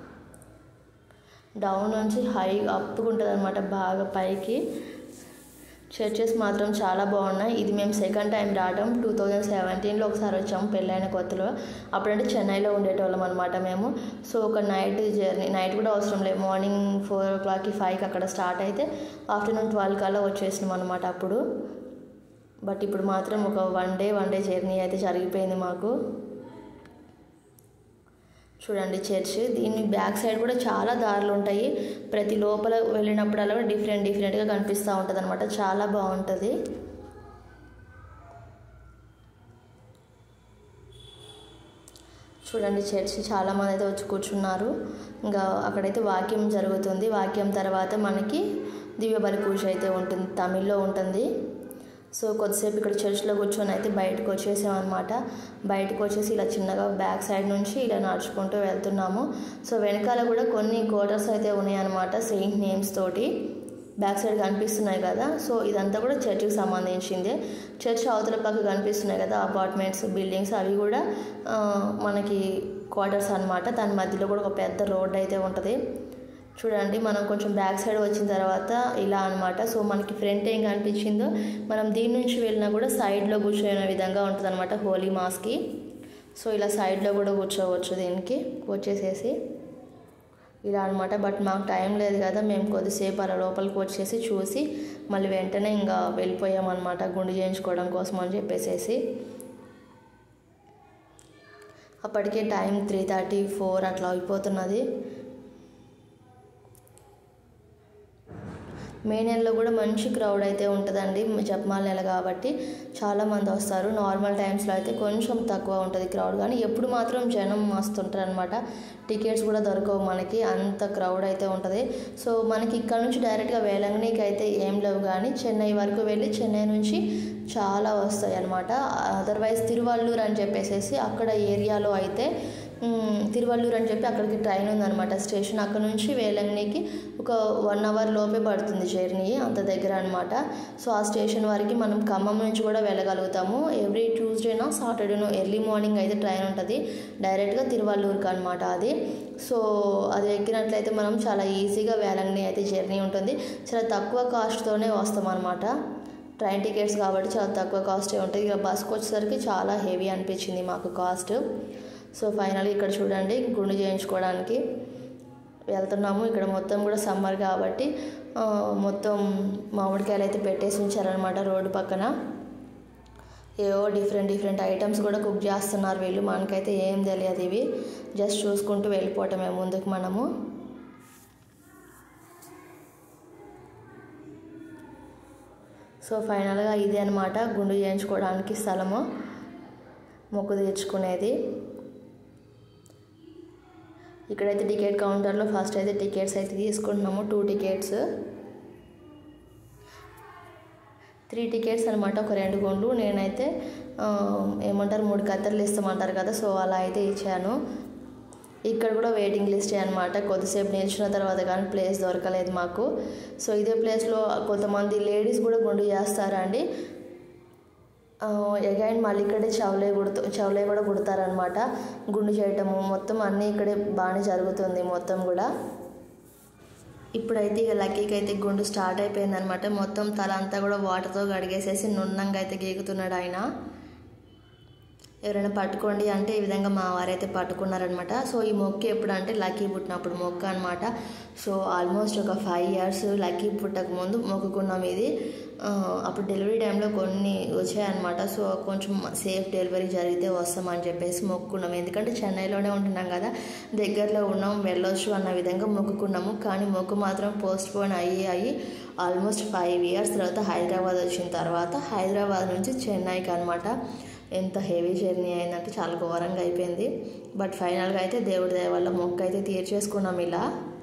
డౌన్ నుంచి హై అప్పుగా ఉంటుంది అనమాట, బాగా పైకి. చర్చెస్ మాత్రం చాలా బాగున్నాయి. ఇది మేము సెకండ్ టైం రావడం. 2017లో ఒకసారి వచ్చాము పెళ్ళైన కొత్తలో. అప్పుడంటే చెన్నైలో ఉండేటోళ్ళం అనమాట మేము. సో ఒక నైట్ జర్నీ, నైట్ కూడా అవసరం లేదు, మార్నింగ్ 4 o'clockకి 5కి అక్కడ స్టార్ట్ అయితే ఆఫ్టర్నూన్ 12 కల్లా వచ్చేసినాం అనమాట అప్పుడు. బట్ ఇప్పుడు మాత్రం ఒక వన్ డే జర్నీ అయితే జరిగిపోయింది మాకు. చూడండి చర్చ్, దీని బ్యాక్ సైడ్ కూడా చాలా దారులు ఉంటాయి. ప్రతి లోపల వెళ్ళినప్పుడల్లా డిఫరెంట్గా కనిపిస్తూ ఉంటుంది అనమాట. చాలా బాగుంటుంది. చూడండి చర్చి చాలామంది అయితే వచ్చి కూర్చున్నారు. ఇంకా అక్కడైతే వాక్యం జరుగుతుంది. వాక్యం తర్వాత మనకి దివ్య బలి పూజ అయితే ఉంటుంది, తమిళ్లో ఉంటుంది. సో కొద్దిసేపు ఇక్కడ చర్చ్లో కూర్చొని అయితే బయటకు వచ్చేసామన్నమాట. బయటకు వచ్చేసి ఇలా చిన్నగా బ్యాక్ సైడ్ నుంచి ఇలా నడుచుకుంటూ వెళ్తున్నాము. సో వెనకాల కూడా కొన్ని క్వార్టర్స్ అయితే ఉన్నాయన్నమాట సెయింట్ నేమ్స్ తోటి. బ్యాక్ సైడ్ కనిపిస్తున్నాయి కదా, సో ఇదంతా కూడా చర్చ్కి సంబంధించిందే. చర్చ్ అవతల పక్క కనిపిస్తున్నాయి కదా అపార్ట్మెంట్స్, బిల్డింగ్స్, అవి కూడా మనకి క్వార్టర్స్ అనమాట. దాని మధ్యలో కూడా ఒక పెద్ద రోడ్ అయితే ఉంటుంది. చూడండి మనం కొంచెం బ్యాక్ సైడ్ వచ్చిన తర్వాత ఇలా అనమాట. సో మనకి ఫ్రంట్ ఏం కనిపించిందో మనం దీని నుంచి వెళ్ళినా కూడా సైడ్లో కూర్చొనే విధంగా ఉంటుంది అనమాట హోలీ మాస్కి. సో ఇలా సైడ్లో కూడా కూర్చోవచ్చు, దీనికి వచ్చేసేసి ఇలా అనమాట. బట్ మాకు టైం లేదు కదా, మేము కొద్దిసేపు అలా లోపలికి వచ్చేసి చూసి మళ్ళీ వెంటనే ఇంకా వెళ్ళిపోయామన్నమాట గుండు చేయించుకోవడం కోసం అని చెప్పేసి. అప్పటికే టైం 3:34 అట్లా అయిపోతున్నది. మే నెలలో కూడా మంచి క్రౌడ్ అయితే ఉంటుందండి, జపమాల నెల కాబట్టి చాలామంది వస్తారు. నార్మల్ టైమ్స్లో అయితే కొంచెం తక్కువ ఉంటుంది క్రౌడ్, కానీ ఎప్పుడు మాత్రం జనం మస్తుంటారు అనమాట. టికెట్స్ కూడా దొరకవు మనకి, అంత క్రౌడ్ అయితే ఉంటుంది. సో మనకి ఇక్కడ నుంచి డైరెక్ట్గా వేలంగినికి అయితే ఏం లేవు, కానీ చెన్నై వరకు వెళ్ళి చెన్నై నుంచి చాలా వస్తాయి అనమాట. అదర్వైజ్ తిరువల్లూరు అని చెప్పేసి అక్కడ ఏరియాలో అయితే తిరువల్లూరు అని చెప్పి అక్కడికి ట్రైన్ ఉందన్నమాట స్టేషన్. అక్కడ నుంచి వేలంగినికి ఒక 1 అవర్ లోపే పడుతుంది జర్నీ, అంత దగ్గర అనమాట. సో ఆ స్టేషన్ వరకు మనం ఖమ్మం నుంచి కూడా వెళ్ళగలుగుతాము. ఎవ్రీ ట్యూస్డేనో సాటర్డేనో ఎర్లీ మార్నింగ్ అయితే ట్రైన్ ఉంటుంది డైరెక్ట్గా తిరువల్లూరుకి అనమాట అది. సో అది ఎక్కినట్లయితే మనం చాలా ఈజీగా వేలంగిని అయితే జర్నీ ఉంటుంది. చాలా తక్కువ కాస్ట్తోనే వస్తాం అనమాట. ట్రైన్ టికెట్స్ కాబట్టి చాలా తక్కువ కాస్టే ఉంటుంది. ఇక బస్కి వచ్చేసరికి చాలా హెవీ అనిపించింది మాకు కాస్ట్. సో ఫైనల్ ఇక్కడ చూడండి గుండు చేయించుకోవడానికి వెళ్తున్నాము. ఇక్కడ మొత్తం కూడా సమ్మర్ కాబట్టి మొత్తం మామిడికాయలు అయితే పెట్టేసి ఉంచారనమాట రోడ్డు పక్కన. ఏవో డిఫరెంట్ ఐటమ్స్ కూడా కుక్ చేస్తున్నారు వీళ్ళు, మనకైతే ఏం తెలియదు, ఇవి జస్ట్ చూసుకుంటూ వెళ్ళిపోవటమే ముందుకు మనము. సో ఫైనల్గా ఇదే అనమాట గుండు చేయించుకోవడానికి స్థలము, మొక్కు తీర్చుకునేది. ఇక్కడైతే టికెట్ కౌంటర్లో ఫస్ట్ అయితే టికెట్స్ అయితే తీసుకుంటున్నాము. 2 టికెట్స్ 3 టికెట్స్ అనమాట, ఒక 2 గుండ్లు. నేనైతే ఏమంటారు 3 కత్తెరలు ఇస్తామంటారు కదా, సో అలా అయితే ఇచ్చాను. ఇక్కడ కూడా వెయిటింగ్ లిస్టే అనమాట. కొద్దిసేపు నిల్చున్న తర్వాత కానీ ప్లేస్ దొరకలేదు మాకు. సో ఇదే ప్లేస్లో కొంతమంది లేడీస్ కూడా గుండు చేస్తారండి. అగైన్ మళ్ళీ ఇక్కడే చౌలే కూడా కుడతారనమాట. గుండు చేయటము మొత్తం అన్నీ ఇక్కడే బాగానే జరుగుతుంది మొత్తం కూడా. ఇప్పుడైతే ఇక లక్కీకి అయితే గుండు స్టార్ట్ అయిపోయిందనమాట. మొత్తం తల అంతా కూడా వాటర్తో కడిగేసేసి నున్నంగా అయితే గీకుతున్నాడు ఆయన. ఎవరైనా పట్టుకోండి అంటే ఈ విధంగా మా వారైతే పట్టుకున్నారనమాట. సో ఈ మొక్కు ఎప్పుడు అంటే లక్కీ పుట్టినప్పుడు మొక్క అనమాట. సో ఆల్మోస్ట్ ఒక 5 years లక్కీ పుట్టక ముందు మొక్కుకున్నాం ఇది. అప్పుడు డెలివరీ టైంలో కొన్ని వచ్చాయన్నమాట. సో కొంచెం సేఫ్ డెలివరీ జరిగితే వస్తామని చెప్పేసి మొక్కుకున్నాం. ఎందుకంటే చెన్నైలోనే ఉంటున్నాం కదా, దగ్గరలో ఉన్నాం, వెళ్ళొచ్చు అన్న విధంగా మొక్కుకున్నాము. కానీ మొక్కు మాత్రం పోస్ట్పోన్ అయ్యి ఆల్మోస్ట్ 5 years తర్వాత హైదరాబాద్ వచ్చిన తర్వాత హైదరాబాద్ నుంచి చెన్నైకి అనమాట. ఎంత హెవీ జర్నీ అయిందంటే చాలా ఘోరంగా అయిపోయింది. బట్ ఫైనల్గా అయితే దేవుడి దయ వల్ల మొక్కు అయితే తీర్చేసుకున్నాం. ఇలా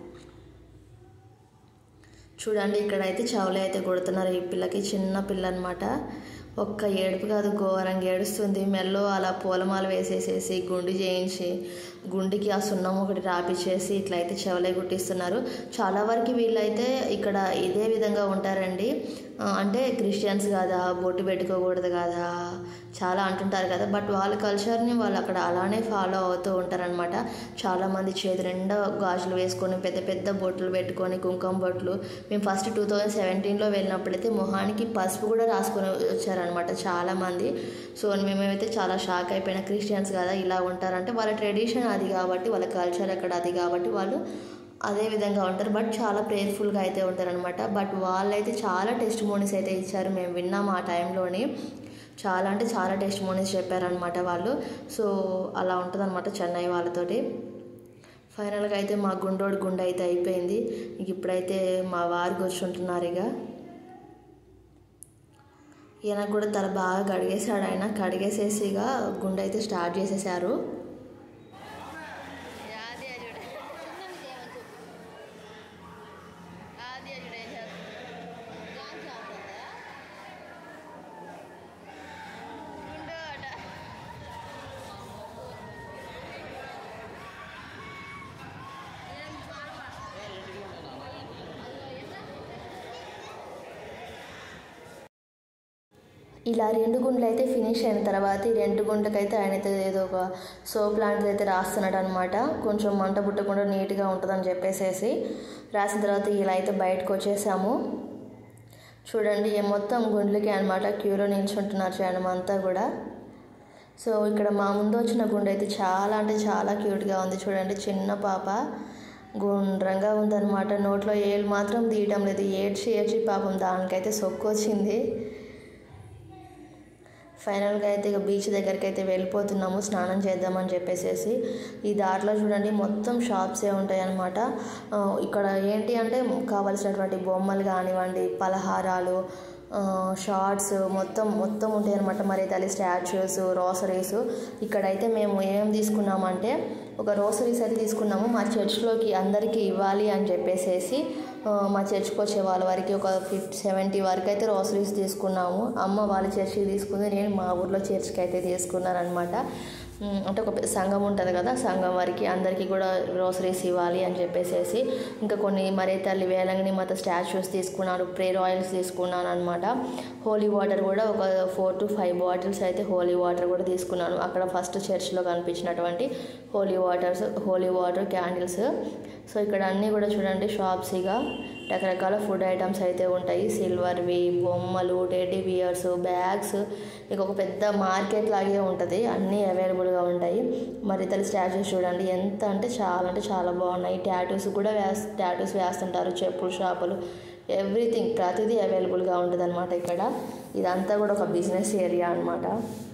చూడండి ఇక్కడైతే చౌలే అయితే కొడుతున్నారు. ఈ పిల్లకి చిన్న పిల్ల అనమాట. ఒక్క ఏడుపు కాదు, ఘోరంగా ఏడుస్తుంది. మెల్లో అలా పూలమాల వేసేసేసి గుండు చేయించి గుండికి ఆ సున్నం ఒకటి రాపిచ్చేసి ఇట్లా అయితే చెవలే కుట్టిస్తున్నారు. చాలా వరకు వీళ్ళైతే ఇక్కడ ఇదే విధంగా ఉంటారండి. అంటే క్రిస్టియన్స్ కదా, బొట్టు పెట్టుకోకూడదు కదా చాలా అంటుంటారు కదా, బట్ వాళ్ళ కల్చర్ని వాళ్ళు అక్కడ అలానే ఫాలో అవుతూ ఉంటారనమాట. చాలామంది చేతి నిండా గాజులు వేసుకొని పెద్ద పెద్ద బొట్లు పెట్టుకొని కుంకుమ బొట్లు. మేము ఫస్ట్ 2017లో వెళ్ళినప్పుడైతే మొహానికి పసుపు కూడా రాసుకొని వచ్చారనమాట చాలామంది. సో మేమైతే చాలా షాక్ అయిపోయిన, క్రిస్టియన్స్ కదా ఇలా ఉంటారంటే వాళ్ళ ట్రెడిషన్ అది కాబట్టి, వాళ్ళ కల్చర్ అక్కడ అది కాబట్టి వాళ్ళు అదే విధంగా ఉంటారు. బట్ చాలా ప్రేయర్ఫుల్గా అయితే ఉంటారనమాట. బట్ వాళ్ళైతే చాలా టెస్టిమోనీస్ అయితే ఇచ్చారు, మేము విన్నాము ఆ టైంలోని. చాలా అంటే చాలా టెస్టిమోనీస్ చెప్పారనమాట వాళ్ళు. సో అలా ఉంటుందన్నమాట చెన్నై వాళ్ళతోటి. ఫైనల్గా అయితే మా గుండోడు గుండె అయితే అయిపోయింది. ఇప్పుడైతే మా వారు కూర్చుంటున్నారు. ఇక ఈయనకు కూడా తల బాగా కడిగేసాడు ఆయన. కడిగేసేసి ఇక గుండె అయితే స్టార్ట్ చేసేసారు. ఇలా 2 గుండ్లు అయితే ఫినిష్ అయిన తర్వాత ఈ 2 గుండ్లకైతే ఆయన అయితే ఏదో ఒక సోప్ లాంటిది అయితే రాస్తున్నాడు అనమాట. కొంచెం మంట పుట్టకుండా నీట్గా ఉంటుందని చెప్పేసి రాసిన తర్వాత ఇలా అయితే బయటకు వచ్చేసాము. చూడండి మొత్తం గుండ్లకి అనమాట క్యూలో నిల్చుంటున్నారు జనం అంతా కూడా. సో ఇక్కడ మా ముందు వచ్చిన గుండె అయితే చాలా అంటే చాలా క్యూట్గా ఉంది. చూడండి చిన్న పాప గుండ్రంగా ఉందన్నమాట. నోట్లో ఏళ్ళు మాత్రం తీయటం లేదు. ఏడ్చి పాపం దానికైతే సొక్కు వచ్చింది. ఫైనల్గా అయితే ఇక బీచ్ దగ్గరికి అయితే వెళ్ళిపోతున్నాము స్నానం చేద్దామని చెప్పేసి. ఈ దారిలో చూడండి మొత్తం షాప్సే ఉంటాయి అన్నమాట. ఇక్కడ ఏంటి అంటే కావలసినటువంటి బొమ్మలు కానివ్వండి, పలహారాలు, షార్ట్స్ మొత్తం ఉంటాయి అనమాట. మరి తల్లి స్టాచ్యూస్, రోసరీస్. ఇక్కడైతే మేము ఏమేమి తీసుకున్నామంటే ఒక రోసరీస్ అయితే తీసుకున్నాము. మా చర్చ్లోకి అందరికీ ఇవ్వాలి అని చెప్పేసి మా చర్చ్కి వచ్చే వాళ్ళ వరకు ఒక 70 వరకు అయితే రోసరీస్ తీసుకున్నాము. అమ్మ వాళ్ళ చర్చికి తీసుకుంది, నేను మా ఊర్లో చర్చ్కి అయితే తీసుకున్నాను అనమాట. అంటే ఒక సంఘం ఉంటుంది కదా, సంఘం వారికి అందరికీ కూడా గ్రోసరీస్ ఇవ్వాలి అని చెప్పేసి. ఇంకా కొన్ని మరే తల్లి వేలంగిని మాత స్టాచ్యూస్ తీసుకున్నాను, ప్రేయర్ ఆయిల్స్ తీసుకున్నాను అనమాట. హోలీ వాటర్ కూడా ఒక 4 to 5 బాటిల్స్ అయితే హోలీ వాటర్ కూడా తీసుకున్నాను. అక్కడ ఫస్ట్ చర్చ్లో కనిపించినటువంటి హోలీ వాటర్ క్యాండిల్స్. సో ఇక్కడ అన్నీ కూడా చూడండి షాప్స్, ఇక రకరకాల ఫుడ్ ఐటమ్స్ అయితే ఉంటాయి. సిల్వర్వి, బొమ్మలు, టెడ్డీ బియర్స్, బ్యాగ్స్, ఇక ఒక పెద్ద మార్కెట్ లాగే ఉంటుంది. అన్నీ అవైలబుల్గా ఉంటాయి. మరి తల్లి స్టాచ్యూస్ చూడండి ఎంత అంటే చాలా బాగున్నాయి. టాటూస్ వేస్తుంటారు, చెప్పులు షాపులు, ఎవ్రీథింగ్ ప్రతిదీ అవైలబుల్గా ఉంటుంది అనమాట. ఇక్కడ ఇదంతా కూడా ఒక బిజినెస్ ఏరియా అనమాట.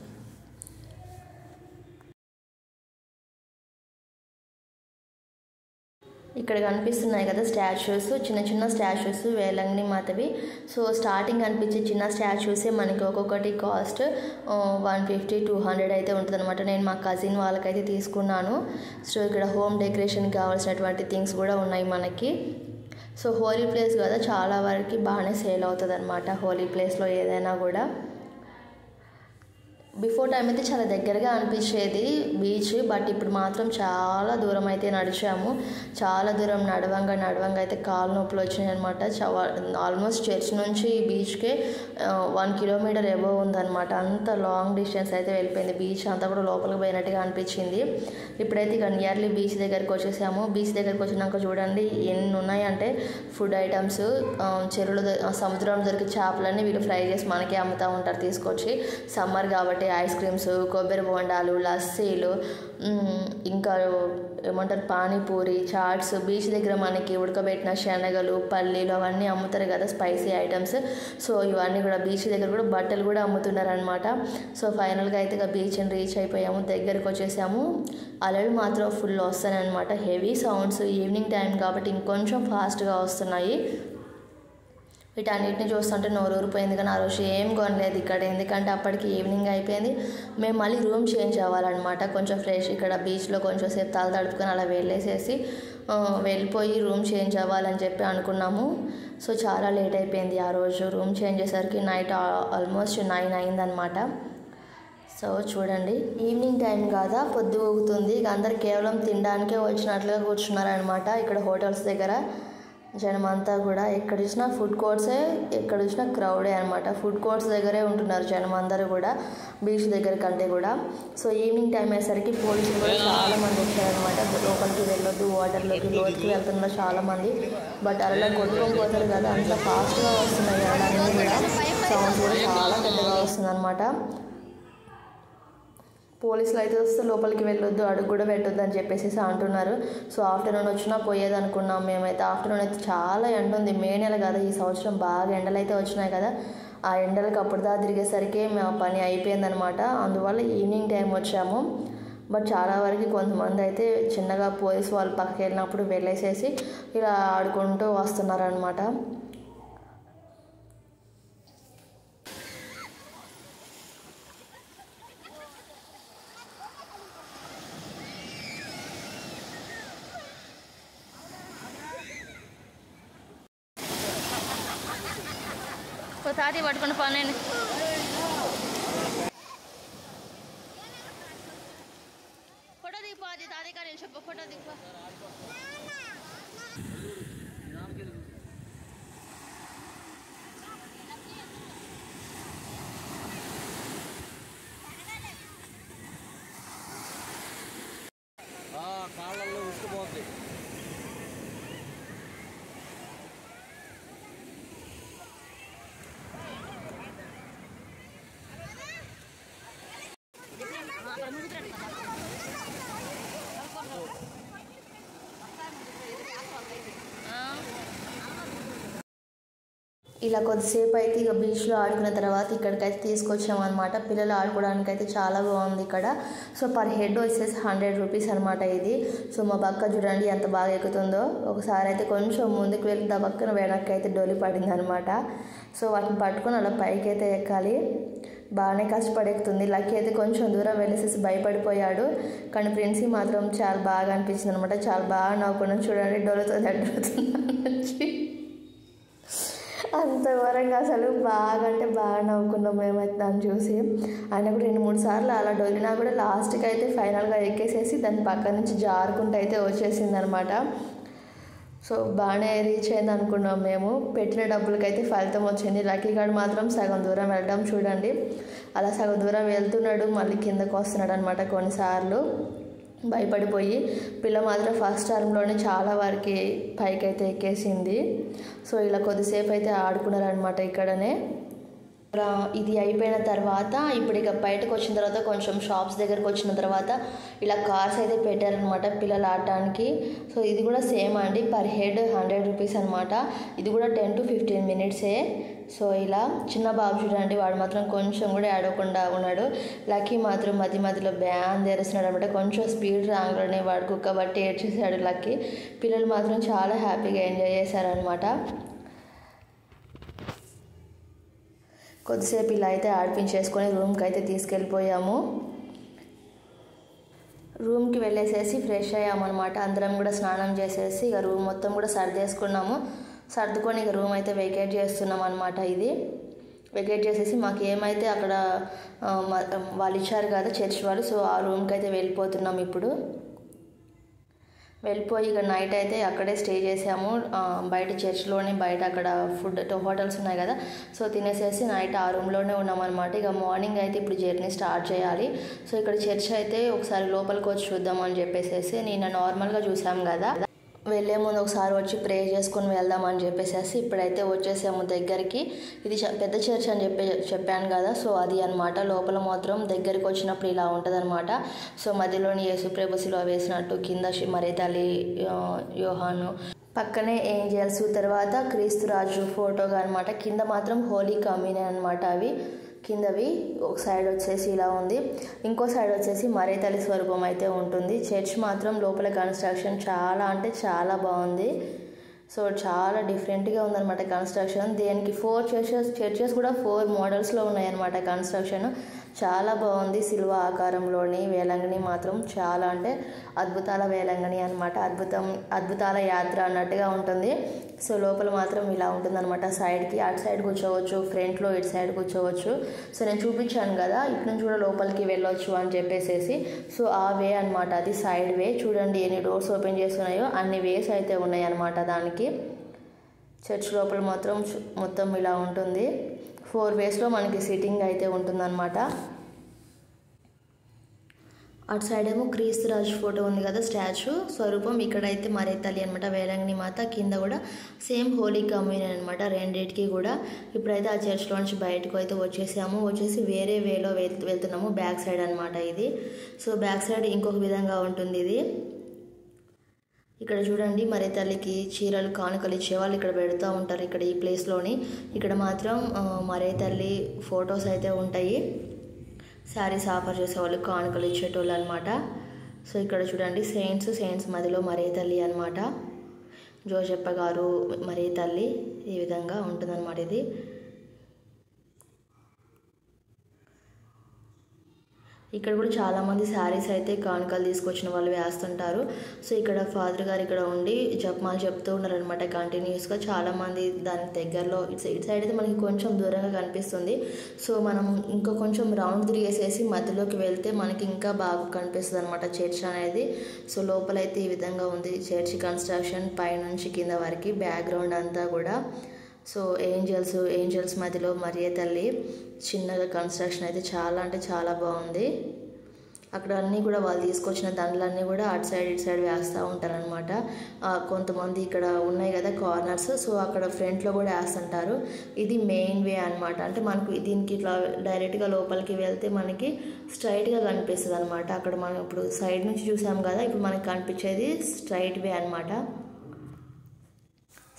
ఇక్కడ కనిపిస్తున్నాయి కదా స్టాచ్యూస్, చిన్న స్టాచ్యూస్ వేలంగిని మాతవి. సో స్టార్టింగ్ కనిపించే చిన్న స్టాచ్యూసే మనకి ఒక్కొక్కటి కాస్ట్ 150-200 అయితే ఉంటుంది అనమాట. నేను మా కజిన్ వాళ్ళకైతే తీసుకున్నాను. సో ఇక్కడ హోమ్ డెకరేషన్కి కావాల్సినటువంటి థింగ్స్ కూడా ఉన్నాయి మనకి. సో హోలీ ప్లేస్ కదా, చాలా వరకు బాగానే సేల్ అవుతుంది అనమాట హోలీ ప్లేస్లో ఏదైనా కూడా. బిఫోర్ టైం అయితే చాలా దగ్గరగా అనిపించేది బీచ్, బట్ ఇప్పుడు మాత్రం చాలా దూరం అయితే నడిచాము. చాలా దూరం నడవంగా అయితే కాలు నొప్పులు వచ్చినాయి అనమాట. ఆల్మోస్ట్ చర్చ్ నుంచి బీచ్కే 1 kilometer ఎబో ఉందన్నమాట. అంత లాంగ్ డిస్టెన్స్ అయితే వెళ్ళిపోయింది. బీచ్ అంతా కూడా లోపలికి పోయినట్టుగా అనిపించింది. ఇప్పుడైతే ఇక నియర్లీ బీచ్ దగ్గరికి వచ్చేసాము. బీచ్ దగ్గరికి వచ్చినాక చూడండి ఎన్ని ఉన్నాయంటే ఫుడ్ ఐటమ్స్. సముద్రంలో దొరికే చేపలన్నీ వీళ్ళు ఫ్రై చేసి మనకే అమ్ముతూ ఉంటారు తీసుకొచ్చి. సమ్మర్ కాబట్టి ఐస్ క్రీమ్స్, కొబ్బరి బోండాలు, లస్సీలు, ఇంకా ఏమంటారు పానీపూరి, చాట్స్. బీచ్ దగ్గర మనకి ఉడకబెట్టిన శనగలు, పల్లీలు అవన్నీ అమ్ముతారు కదా, స్పైసీ ఐటమ్స్. సో ఇవన్నీ కూడా బీచ్ దగ్గర కూడా బట్టలు కూడా అమ్ముతున్నారు అనమాట. సో ఫైనల్గా అయితే ఇక బీచ్ని రీచ్ అయిపోయాము, దగ్గరికి వచ్చేసాము. అలలు మాత్రం ఫుల్ వస్తాయి అనమాట, హెవీ సౌండ్స్. ఈవినింగ్ టైం కాబట్టి ఇంకొంచెం ఫాస్ట్గా వస్తున్నాయి. వీటన్నిటిని చూస్తుంటే నోరూరిపోయింది. కానీ ఆ రోజు ఏం కొనలేదు ఇక్కడ, ఎందుకంటే అప్పటికి ఈవినింగ్ అయిపోయింది. మేము మళ్ళీ రూమ్ చేంజ్ అవ్వాలన్నమాట. కొంచెం ఫ్రెష్ ఇక్కడ బీచ్లో కొంచెం సేపు తల తడుపుకొని అలా వెళ్ళిపోయి రూమ్ చేంజ్ అవ్వాలని చెప్పి అనుకున్నాము. సో చాలా లేట్ అయిపోయింది ఆ రోజు. రూమ్ చేంజ్ చేసరికి నైట్ ఆల్మోస్ట్ 9 అయిందనమాట. సో చూడండి ఈవినింగ్ టైం కదా, పొద్దు ఊగుతుంది. ఇక అందరు కేవలం తినడానికే వచ్చినట్లుగా కూర్చున్నారనమాట. ఇక్కడ హోటల్స్ దగ్గర జనం అంతా కూడా ఎక్కడ చూసినా ఫుడ్ కోర్ట్సే, ఎక్కడ చూసినా క్రౌడే అనమాట. ఫుడ్ కోర్ట్స్ దగ్గరే ఉంటున్నారు జనం అందరూ కూడా, బీచ్ దగ్గర కంటే కూడా. సో ఈవినింగ్ టైం అయ్యేసరికి పోలీసులు కూడా చాలామంది వచ్చారనమాట. లోపలికి వెళ్ళొద్దు, వాటర్లోకి లోతుకి వెళ్తున్నారు చాలామంది. బట్ అలా కొట్టుకొని పోతారు కదా, అంత ఫాస్ట్గా వస్తున్నాయి అలానే కూడా. సౌండ్స్ కూడా చాలా పెద్దగా వస్తుంది అనమాట. పోలీసులు అయితే వస్తే లోపలికి వెళ్ళొద్దు, అడుగు కూడా పెట్టొద్దు అని చెప్పేసి అంటున్నారు. సో ఆఫ్టర్నూన్ వచ్చినా పోయేది అనుకున్నాం మేమైతే. ఆఫ్టర్నూన్ అయితే చాలా ఎండ ఉంది. మే నెల కదా, ఈ సంవత్సరం బాగా ఎండలు అయితే వచ్చినాయి కదా. ఆ ఎండలకు అప్పుడు తిరిగేసరికి మా పని అయిపోయిందనమాట. అందువల్ల ఈవినింగ్ టైం వచ్చాము. బట్ చాలా వరకు కొంతమంది అయితే చిన్నగా పోలీసు వాళ్ళు పక్కకి వెళ్ళినప్పుడు వెళ్ళేసేసి ఇలా ఆడుకుంటూ వస్తున్నారనమాట. తాతి పట్టుకుని పని ఫోటో దిగిపో, అది తాతి కానీ చెప్పు, ఫోటో దిగిపో. ఇలా కొద్దిసేపు అయితే ఇక బీచ్లో ఆడుకున్న తర్వాత ఇక్కడికైతే తీసుకొచ్చామన్నమాట. పిల్లలు ఆడుకోవడానికి అయితే చాలా బాగుంది ఇక్కడ. సో పర్ హెడ్ వచ్చేసి 100 రూపీస్ అనమాట ఇది. సో మా పక్క చూడండి ఎంత బాగా ఎక్కుతుందో. ఒకసారి అయితే కొంచెం ముందుకు వెళ్ళి పక్కన వెనక్కి అయితే డొలి పడింది అనమాట. సో వాటిని పట్టుకొని అలా పైకి అయితే ఎక్కాలి. బాగానే కష్టపడి ఎక్కుతుంది. లక్కీ అయితే కొంచెం దూరం వెళ్ళేసేసి భయపడిపోయాడు. కానీ ప్రిన్సీ మాత్రం చాలా బాగా అనిపించింది అనమాట. చాలా బాగా నవ్వుకున్నాం. చూడండి డొలతో దడ్డుతుంది అంత ఘోరంగా అసలు బాగా అంటే బాగా నవ్వుకున్నాం మేమైతే దాన్ని చూసి. ఆయన కూడా 2-3 సార్లు అలా డొలినా కూడా లాస్ట్కి అయితే ఫైనల్గా ఎక్కేసేసి దాని పక్క నుంచి జారుకుంటూ అయితే వచ్చేసింది అనమాట. సో బాగానే రీచ్ అయింది అనుకున్నాం మేము. పెట్టిన డబ్బులకైతే ఫలితం వచ్చింది. లక్కీ గారు మాత్రం సగం దూరం వెళ్ళడం చూడండి. అలా సగం దూరం వెళ్తున్నాడు, మళ్ళీ కిందకు వస్తున్నాడు అనమాట కొన్నిసార్లు భయపడిపోయి. పిల్ల మాత్రం ఫస్ట్ టర్మ్లోనే చాలా వరకు పైకి అయితే ఎక్కేసింది. సో ఇలా కొద్దిసేపు అయితే ఆడుకున్నారనమాట ఇక్కడనే. ఇది అయిపోయిన తర్వాత ఇప్పుడు ఇక బయటకు వచ్చిన తర్వాత కొంచెం షాప్స్ దగ్గరకు వచ్చిన తర్వాత ఇలా కార్స్ అయితే పెట్టారనమాట పిల్లలు ఆడటానికి. సో ఇది కూడా సేమ్ అండి, పర్ హెడ్ 100 రూపీస్ అనమాట. ఇది కూడా 10 to 15 మినిట్సే. సో ఇలా చిన్న బాబు చూడండి, వాడు మాత్రం కొంచెం కూడా ఆడకుండా ఉన్నాడు. లక్కీ మాత్రం మధ్యలో బ్యాన్ తెరుస్తున్నాడు అనమాట. కొంచెం స్పీడ్ రాగానే వాడు కుక్క బట్టి ఏడ్చేసాడు లక్కీ. పిల్లలు మాత్రం చాలా హ్యాపీగా ఎంజాయ్ చేశారనమాట. కొద్దిసేపు ఇలా అయితే ఆడిపించేసుకొని రూమ్కి అయితే తీసుకెళ్ళిపోయాము. రూమ్కి వెళ్ళేసేసి ఫ్రెష్ అయ్యామన్నమాట. అందరం కూడా స్నానం చేసేసి ఇక రూమ్ మొత్తం కూడా సర్దేసుకున్నాము. సర్దుకొని ఇక రూమ్ అయితే వెకేట్ చేస్తున్నాం అనమాట. ఇది వెకేట్ చేసేసి మాకు ఏమైతే అక్కడ వాళ్ళు ఇచ్చారు కదా చర్చ్ వాళ్ళు, సో ఆ రూమ్కి అయితే వెళ్ళిపోతున్నాం ఇప్పుడు. వెళ్ళిపోయి ఇక నైట్ అయితే అక్కడే స్టే చేసాము. బయట చర్చ్లోనే బయట అక్కడ ఫుడ్ హోటల్స్ ఉన్నాయి కదా, సో తినేసేసి నైట్ ఆ రూమ్లోనే ఉన్నామన్నమాట. ఇక మార్నింగ్ అయితే ఇప్పుడు జర్నీ స్టార్ట్ చేయాలి. సో ఇక్కడ చర్చ్ అయితే ఒకసారి లోపలికి వచ్చి చూద్దామని చెప్పేసి నేను నార్మల్గా చూసాం కదా, వెళ్ళే ముందు ఒకసారి వచ్చి ప్రే చేసుకొని వెళ్దామని చెప్పేసి ఇప్పుడైతే వచ్చేసాము దగ్గరికి. ఇది పెద్ద చర్చ్ అని చెప్పాను కదా, సో అది అనమాట. లోపల మాత్రం దగ్గరికి వచ్చినప్పుడు ఇలా ఉంటుంది అనమాట. సో మధ్యలోని యేసుప్రభు శిలువ వేసినట్టు కింద మరి తల్లి యోహాను, పక్కనే ఏంజల్స్, తర్వాత క్రీస్తురాజు ఫోటోగా అనమాట. కింద మాత్రం హోలీ కమ్యూనియన్ అనమాట. అవి కిందవి ఒక సైడ్ వచ్చేసి ఇలా ఉంది, ఇంకో సైడ్ వచ్చేసి మరే తల్లి స్వరూపం అయితే ఉంటుంది. చర్చ్ మాత్రం లోపల కన్స్ట్రక్షన్ చాలా అంటే చాలా బాగుంది. సో చాలా డిఫరెంట్గా ఉందన్నమాట కన్స్ట్రక్షన్. దీనికి 4 చర్చెస్ కూడా 4 మోడల్స్లో ఉన్నాయన్నమాట కన్స్ట్రక్షన్. చాలా బాగుంది. సిల్వ ఆకారంలోని వేలంగిని మాత్రం చాలా అంటే అద్భుతాల వేలంగిని అనమాట. అద్భుతాల యాత్ర అన్నట్టుగా ఉంటుంది. సో లోపల మాత్రం ఇలా ఉంటుందన్నమాట. సైడ్కి అటు సైడ్ కూర్చోవచ్చు, ఫ్రంట్లో ఇటు సైడ్ కూర్చోవచ్చు. సో నేను చూపించాను కదా ఇటు నుంచి కూడా లోపలికి వెళ్ళొచ్చు అని చెప్పేసి. సో ఆ వే అనమాట, అది సైడ్ వే. చూడండి ఎన్ని డోర్స్ ఓపెన్ చేస్తున్నాయో అన్ని వేస్ అయితే ఉన్నాయి అన్నమాట దానికి. చర్చ్ లోపల మాత్రం మొత్తం ఇలా ఉంటుంది. 4 వేస్లో మనకి సిట్టింగ్ అయితే ఉంటుందన్నమాట. అటు సైడ్ ఏమో క్రీస్తురాజు ఫోటో ఉంది కదా స్టాచ్యూ స్వరూపం. ఇక్కడైతే మరే తల్లి అనమాట, వేలంగిని మాత. కింద కూడా సేమ్ హోలీ కమ్యూనియన్ అనమాట రెండింటికి కూడా. ఇప్పుడైతే ఆ చర్చ్లో నుంచి బయటకు అయితే వచ్చేసి వేరే వేలో వెళ్తున్నాము. బ్యాక్ సైడ్ అనమాట ఇది. సో బ్యాక్ సైడ్ ఇంకొక విధంగా ఉంటుంది ఇది. ఇక్కడ చూడండి మరే తల్లికి చీరలు కానుకలు ఇచ్చేవాళ్ళు ఇక్కడ పెడుతూ ఉంటారు ఇక్కడ ఈ ప్లేస్లోని. ఇక్కడ మాత్రం మరే తల్లి ఫొటోస్ అయితే ఉంటాయి. శారీస్ ఆఫర్ చేసేవాళ్ళు, కానుకలు ఇచ్చేటోళ్ళు అనమాట. సో ఇక్కడ చూడండి సెయింట్స్ మధ్యలో మరే తల్లి అనమాట. జోసెప్ప గారు మరే తల్లి, ఈ విధంగా ఉంటుందన్నమాట ఇది. ఇక్కడ కూడా చాలామంది శారీస్ అయితే కానుకలు తీసుకొచ్చిన వాళ్ళు వేస్తుంటారు. సో ఇక్కడ ఫాదర్ గారు ఇక్కడ ఉండి జపమాలు చెప్తూ ఉన్నారనమాట కంటిన్యూస్గా. చాలామంది దాని దగ్గరలో ఇటు సైడ్ అయితే మనకి కొంచెం దూరంగా కనిపిస్తుంది. సో మనం ఇంకా కొంచెం రౌండ్ తిరిగేసేసి మధ్యలోకి వెళ్తే మనకి ఇంకా బాగా కనిపిస్తుంది అనమాట చర్చ్ అనేది. సో లోపలైతే ఈ విధంగా ఉంది చర్చ్ కన్స్ట్రక్షన్, పైనుంచి కింద వరకు బ్యాక్గ్రౌండ్ అంతా కూడా. సో ఏంజల్స్ మధ్యలో మరియ తల్లి చిన్నగా కన్స్ట్రక్షన్ అయితే చాలా అంటే చాలా బాగుంది. అక్కడ అన్నీ కూడా వాళ్ళు తీసుకొచ్చిన దండలన్నీ కూడా అటు సైడ్ ఇటు సైడ్ వేస్తూ ఉంటారనమాట. కొంతమంది ఇక్కడ ఉన్నాయి కదా కార్నర్స్, సో అక్కడ ఫ్రంట్లో కూడా వేస్తుంటారు. ఇది మెయిన్ వే అనమాట. అంటే మనకు దీనికి ఇట్లా డైరెక్ట్గా లోపలికి వెళ్తే మనకి స్ట్రైట్గా కనిపిస్తుంది అనమాట. అక్కడ మనం ఇప్పుడు సైడ్ నుంచి చూసాం కదా, ఇప్పుడు మనకి కనిపించేది స్ట్రైట్ వే అనమాట.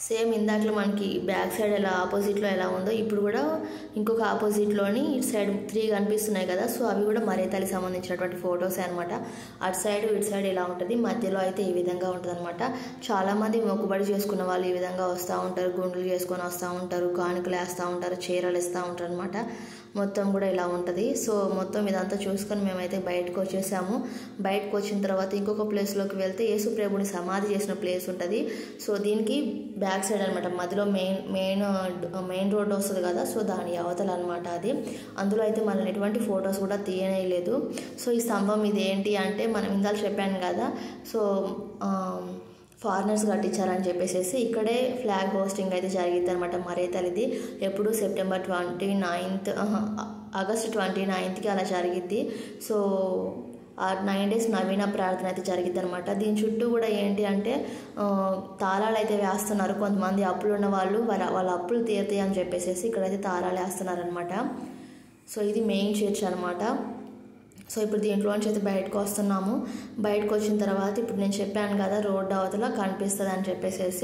సేమ్ ఇందాకలో మనకి బ్యాక్ సైడ్ ఎలా ఆపోజిట్లో ఎలా ఉందో ఇప్పుడు కూడా ఇంకొక ఆపోజిట్లోని ఇటు సైడ్ 3 కనిపిస్తున్నాయి కదా. సో అవి కూడా మరే తల్లికి సంబంధించినటువంటి ఫొటోస్ అనమాట. అటు సైడ్ ఇటు సైడ్ ఇలా ఉంటుంది, మధ్యలో అయితే ఈ విధంగా ఉంటుంది అనమాట. చాలామంది మొక్కుబడి చేసుకున్న వాళ్ళు ఈ విధంగా వస్తూ ఉంటారు, గుండులు చేసుకొని వస్తూ ఉంటారు, కానుకలు వేస్తూ ఉంటారు, చీరలు ఇస్తూ ఉంటారు అనమాట. మొత్తం కూడా ఇలా ఉంటుంది. సో మొత్తం ఇదంతా చూసుకొని మేమైతే బయటకు వచ్చేసాము. బయటకు వచ్చిన తర్వాత ఇంకొక ప్లేస్లోకి వెళ్తే యేసుప్రభుని సమాధి చేసిన ప్లేస్ ఉంటుంది. సో దీనికి బ్యాక్ సైడ్ అనమాట, మధ్యలో మెయిన్ రోడ్ వస్తుంది కదా. సో దాని అవతల అనమాట అది. అందులో అయితే మనం ఎటువంటి ఫొటోస్ కూడా తీయలేదు. సో ఈ స్తంభం ఇదేంటి అంటే మనం ఇందాక చెప్పాను కదా. సో ఫారినర్స్ కట్టించారని చెప్పేసి ఇక్కడే ఫ్లాగ్ హోస్టింగ్ అయితే జరిగింది అనమాట. మరే తల్లిది ఎప్పుడు సెప్టెంబర్ 29th ఆగస్టు 29th అలా జరిగిద్ది. సో ఆ 9 days నవీన ప్రార్థన అయితే జరిగిద్ది అనమాట. దీని చుట్టూ కూడా ఏంటి అంటే తాళాలు అయితే వేస్తున్నారు. కొంతమంది అప్పులు ఉన్న వాళ్ళు వాళ్ళ అప్పులు తీరుతాయి అని చెప్పేసి ఇక్కడైతే తాళాలు వేస్తున్నారు అనమాట. సో ఇది మెయిన్ చర్చ్ అనమాట. సో ఇప్పుడు దీంట్లోంచి అయితే బయటకు వస్తున్నాము. బయటకు వచ్చిన తర్వాత ఇప్పుడు నేను చెప్పాను కదా రోడ్డు అవతల కనిపిస్తుంది అని చెప్పేసి.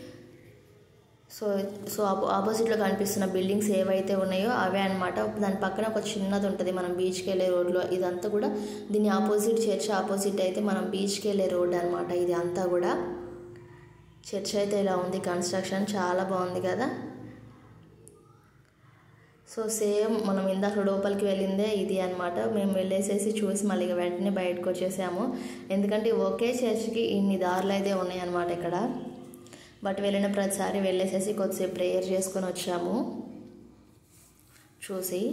సో ఆపోజిట్లో కనిపిస్తున్న బిల్డింగ్స్ ఏవైతే ఉన్నాయో అవే అనమాట. దాని పక్కన ఒక చిన్నది ఉంటుంది మనం బీచ్కి వెళ్ళే రోడ్లో. ఇదంతా కూడా దీని ఆపోజిట్ చర్చ్ ఆపోజిట్ అయితే మనం బీచ్కి వెళ్ళే రోడ్ అనమాట. ఇది అంతా కూడా చర్చ్ అయితే ఇలా ఉంది. కన్స్ట్రక్షన్ చాలా బాగుంది కదా. సో సేమ్ మనం ఇందాక లోపలికి వెళ్ళిందే ఇది అనమాట. మేము వెళ్ళేసేసి చూసి మళ్ళీ వెంటనే బయటకు వచ్చేసాము. ఎందుకంటే ఒకే చర్చ్కి ఇన్ని దారులు అయితే ఉన్నాయి అనమాట ఇక్కడ. బట్ వెళ్ళిన ప్రతిసారి వెళ్ళేసేసి కొద్దిసేపు ప్రేయర్ చేసుకొని వచ్చాము చూసి.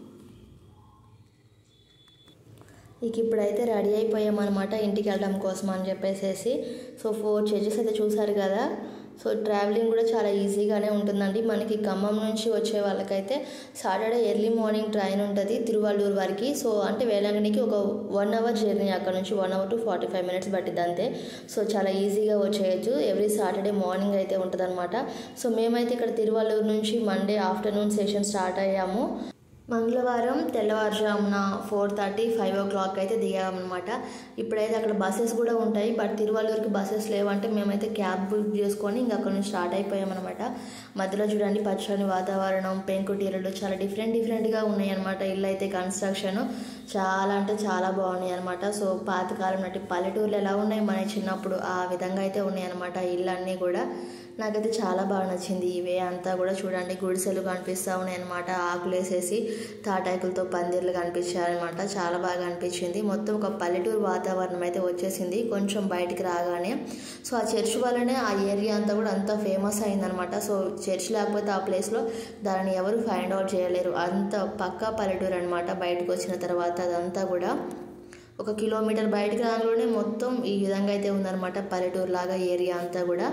ఇక ఇప్పుడైతే రెడీ అయిపోయామన్నమాట ఇంటికి వెళ్ళడం కోసం అని చెప్పేసి. సో 4 చర్చెస్ అయితే చూసారు కదా. సో ట్రావెలింగ్ కూడా చాలా ఈజీగానే ఉంటుందండి. మనకి ఖమ్మం నుంచి వచ్చే వాళ్ళకైతే సాటర్డే ఎర్లీ మార్నింగ్ ట్రైన్ ఉంటుంది తిరువల్లూరు వరకు. సో అంటే వేలాంగిణికి ఒక 1 hour జర్నీ, అక్కడ నుంచి 1 hour to 45 minutes పట్టిద్ది అంతే. సో చాలా ఈజీగా వచ్చేయచ్చు. ఎవ్రీ సాటర్డే మార్నింగ్ అయితే ఉంటుంది అనమాట. సో మేమైతే ఇక్కడ తిరువల్లూరు నుంచి మండే ఆఫ్టర్నూన్ సెషన్ స్టార్ట్ అయ్యాము. మంగళవారం తెల్లవారుజామున 4:30, 5 o'clock అయితే దిగామన్నమాట. ఇప్పుడైతే అక్కడ బస్సెస్ కూడా ఉంటాయి, బట్ తిరువల్లూరుకి బస్సెస్ లేవంటే మేమైతే క్యాబ్ బుక్ చేసుకొని ఇంకా అక్కడ నుంచి స్టార్ట్ అయిపోయామన్నమాట. మధ్యలో చూడండి పచ్చని వాతావరణం, పెంకుటీరులు చాలా డిఫరెంట్గా ఉన్నాయి అనమాట. ఇల్లు అయితే కన్స్ట్రక్షన్ చాలా అంటే చాలా బాగున్నాయి అనమాట. సో పాతకాలం నాటి పల్లెటూర్లు ఎలా ఉన్నాయి మన చిన్నప్పుడు ఆ విధంగా అయితే ఉన్నాయి అనమాట ఇల్లు అన్నీ కూడా. నాకైతే చాలా బాగా నచ్చింది. ఇవే అంతా కూడా చూడండి గుడిసెలు కనిపిస్తూ ఉన్నాయి అనమాట. ఆకులు వేసేసి తాటాకులతో పందిర్లు కనిపించారనమాట. చాలా బాగా అనిపించింది. మొత్తం ఒక పల్లెటూరు వాతావరణం అయితే వచ్చేసింది కొంచెం బయటికి రాగానే. సో ఆ చర్చ్ వల్లనే ఆ ఏరియా అంతా కూడా అంత ఫేమస్ అయిందనమాట. సో చర్చ్ లేకపోతే ఆ ప్లేస్లో దానిని ఎవరు ఫైండ్ అవుట్ చేయలేరు. అంత పక్కా పల్లెటూరు అనమాట. బయటకు వచ్చిన తర్వాత అదంతా కూడా 1 kilometer బయటికి రాగానే మొత్తం ఈ విధంగా అయితే ఉందన్నమాట. పల్లెటూరు లాగా ఏరియా అంతా కూడా.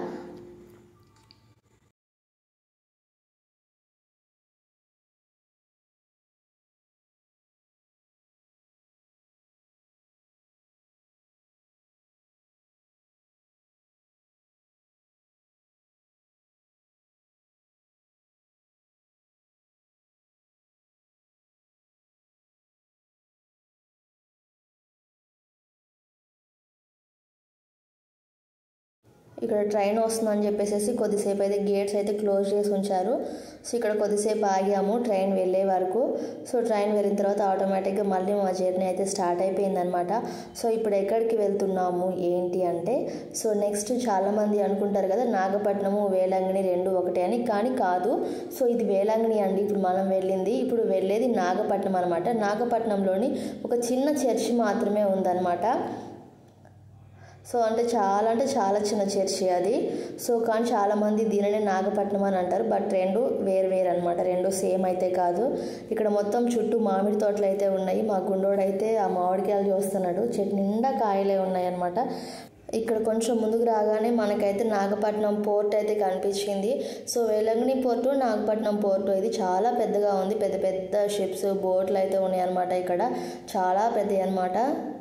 ఇక్కడ ట్రైన్ వస్తుందని చెప్పేసి కొద్దిసేపు అయితే గేట్స్ అయితే క్లోజ్ చేసి ఉంచారు. సో ఇక్కడ కొద్దిసేపు ఆగాము ట్రైన్ వెళ్ళే వరకు. సో ట్రైన్ వెళ్ళిన తర్వాత ఆటోమేటిక్గా మళ్ళీ మా జర్నీ అయితే స్టార్ట్ అయిపోయిందనమాట. సో ఇప్పుడు ఎక్కడికి వెళ్తున్నాము ఏంటి అంటే, సో నెక్స్ట్ చాలామంది అనుకుంటారు కదా నాగపట్నము వేలాంగిణి 2 ఒకటే అని, కానీ కాదు. సో ఇది వేలాంగిణి అండి ఇప్పుడు మనం వెళ్ళింది. ఇప్పుడు వెళ్ళేది నాగపట్నం అనమాట. నాగపట్నంలోని ఒక చిన్న చర్చి మాత్రమే ఉందన్నమాట. సో అంటే చాలా చిన్న చర్చి అది. సో కానీ చాలామంది దీనినే నాగపట్నం అని అంటారు, బట్ 2 వేరు అనమాట. 2 సేమ్ అయితే కాదు. ఇక్కడ మొత్తం చుట్టూ మామిడి తోటలు అయితే ఉన్నాయి. మా గుండోడు అయితే ఆ మామిడికాయలు చూస్తున్నాడు. చెట్టు నిండా కాయలే ఉన్నాయన్నమాట. ఇక్కడ కొంచెం ముందుకు రాగానే మనకైతే నాగపట్నం పోర్ట్ అయితే కనిపించింది. So Velankanni port, Nagapattinam port ఇది చాలా పెద్దగా ఉంది. పెద్ద షిప్స్, బోట్లు అయితే ఉన్నాయన్నమాట. ఇక్కడ చాలా పెద్దవి అనమాట.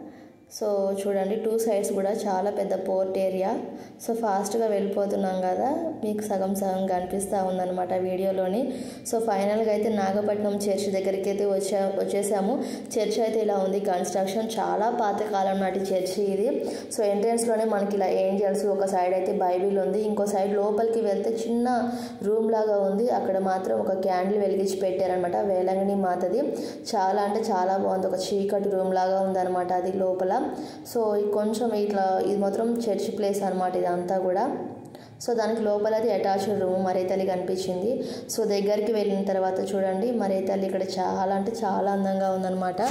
సో చూడండి 2 సైడ్స్ కూడా చాలా పెద్ద పోర్ట్ ఏరియా. సో ఫాస్ట్గా వెళ్ళిపోతున్నాం కదా, మీకు సగం సగం కనిపిస్తూ ఉందన్నమాట వీడియోలోని. సో ఫైనల్గా అయితే నాగపట్నం చర్చ్ దగ్గరికి అయితే వచ్చేసాము. చర్చ్ అయితే ఇలా ఉంది కన్స్ట్రక్షన్, చాలా పాతకాలం నాటి చర్చి ఇది. సో ఎంట్రన్స్లోనే మనకి ఇలా ఏంజల్స్, ఒక సైడ్ అయితే బైబిల్ ఉంది, ఇంకో సైడ్ లోపలికి వెళ్తే చిన్న రూమ్ లాగా ఉంది. అక్కడ మాత్రం ఒక క్యాండిల్ వెలిగించి పెట్టారనమాట, వేలంగిని మాతది. చాలా అంటే చాలా బాగుంది, ఒక చీకటి రూమ్ లాగా ఉందన్నమాట అది లోపల. సో కొంచెం ఇట్లా ఇది మాత్రం చర్చ్ ప్లేస్ అనమాట ఇదంతా కూడా. సో దానికి లోపల అది అటాచ్డ్ రూమ్ మరే తల్లి కనిపించింది. సో దగ్గరికి వెళ్ళిన తర్వాత చూడండి మరే తల్లి ఇక్కడ చాలా అంటే చాలా అందంగా ఉందన్నమాట.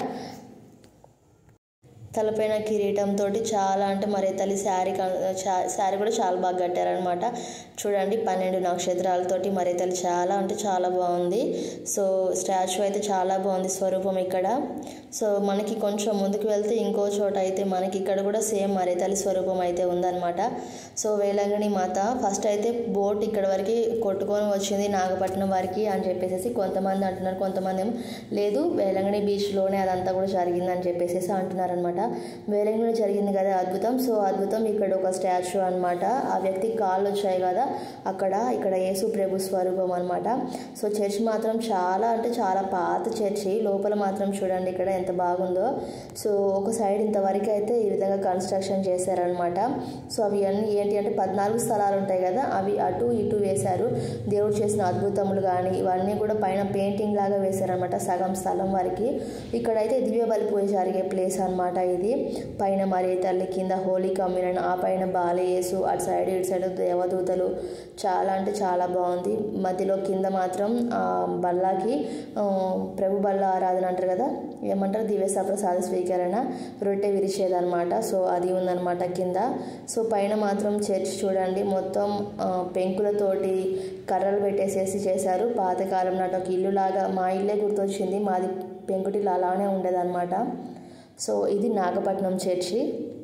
తలపైన కిరీటంతో చాలా అంటే మరే తల్లి శారీ కూడా చాలా బాగా కట్టారనమాట. చూడండి 12 నక్షత్రాలతోటి మరే తల్లి చాలా అంటే చాలా బాగుంది. సో స్టాచ్యూ అయితే చాలా బాగుంది స్వరూపం ఇక్కడ. సో మనకి కొంచెం ముందుకు వెళ్తే ఇంకో చోట అయితే మనకి ఇక్కడ కూడా సేమ్ మరే తల్లి స్వరూపం అయితే ఉందన్నమాట. సో వేలంగిని మాత ఫస్ట్ అయితే బోట్ ఇక్కడ వరకు కొట్టుకొని వచ్చింది నాగపట్నం వారికి అని చెప్పేసి కొంతమంది అంటున్నారు, కొంతమంది ఏమో లేదు వేలంగిని బీచ్లోనే అదంతా కూడా జరిగిందని చెప్పేసి అంటున్నారు అనమాట. వేలంగిలో జరిగింది కదా అద్భుతం. సో అద్భుతం ఇక్కడ ఒక స్టాచ్యూ అనమాట, ఆ వ్యక్తికి కాళ్ళు వచ్చాయి కదా ఇక్కడ యేసు ప్రభు స్వరూపం అనమాట. సో చర్చ్ మాత్రం చాలా అంటే చాలా పాత చర్చి, లోపల మాత్రం చూడండి ఇక్కడ ఎంత బాగుందో. సో ఒక సైడ్ ఇంతవరకు అయితే ఈ విధంగా కన్స్ట్రక్షన్ చేశారనమాట. సో అవి అన్నీ ఏంటి అంటే 14 స్థలాలు ఉంటాయి కదా, అవి అటు ఇటు వేశారు. దేవుడు చేసిన అద్భుతములు కానీ ఇవన్నీ కూడా పైన పెయింటింగ్ లాగా వేశారనమాట సగం స్థలం వరకు. ఇక్కడైతే దివ్య బలి పూజ జరిగే ప్లేస్ అనమాట ఇది. పైన మరే తల్లి, కింద హోలీ కమ్యూనియన్, ఆ పైన బాలయేసు, అటు సైడ్ ఇటు సైడ్ దేవదూతలు, చాలా అంటే చాలా బాగుంది. మధ్యలో కింద మాత్రం బల్లాకి ప్రభు బల్ల ఆరాధన అంటారు కదా, ఏమంటారు దివ్య ప్రసాద స్వీకరణ, రొట్టె విరిచేదనమాట. సో అది ఉందన్నమాట కింద. సో పైన మాత్రం చర్చ్ చూడండి మొత్తం పెంకులతోటి కర్రలు పెట్టేసేసి చేశారు. పాతకాలం నాటి ఒక ఇల్లు లాగా, మా ఇల్లే గుర్తొచ్చింది, మాది పెంకుటిల్లు అలానే ఉండేదన్నమాట. సో ఇది నాగపట్నం చర్చి.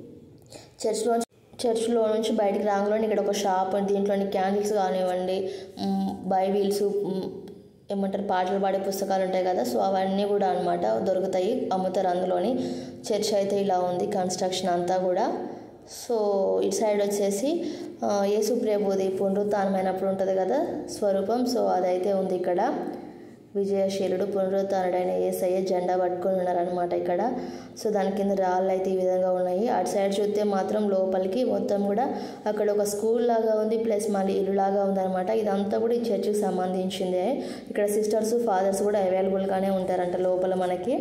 చర్చ్లో నుంచి బయటికి రాగానే ఇక్కడ ఒక షాప్, దీంట్లోని క్యాండిల్స్ కానివ్వండి, బైబిల్స్, ఏమంటారు పాటలు పాడే పుస్తకాలు ఉంటాయి కదా, సో అవన్నీ కూడా అనమాట దొరుకుతాయి, అమ్ముతారు అందులోని. చర్చ్ అయితే ఇలా ఉంది కన్స్ట్రక్షన్ అంతా కూడా. సో ఇటు సైడ్ వచ్చేసి యేసు ప్రభుది పునరుత్థానమైనప్పుడు ఉంటుంది కదా స్వరూపం, సో అదైతే ఉంది ఇక్కడ. విజయశీలుడు పునరుత్థానుడైన యేసయ్య జెండా పట్టుకొని ఉన్నారనమాట ఇక్కడ. సో దాని కింద రాళ్ళు అయితే ఈ విధంగా ఉన్నాయి. అటు సైడ్ చూస్తే మాత్రం లోపలికి మొత్తం కూడా అక్కడ ఒక స్కూల్ లాగా ఉంది, ప్లస్ మళ్ళీ ఇల్లు లాగా ఉందన్నమాట. ఇదంతా కూడా ఈ చర్చికి సంబంధించిందే. ఇక్కడ సిస్టర్స్ ఫాదర్స్ కూడా అవైలబుల్గానే ఉంటారంట లోపల మనకి.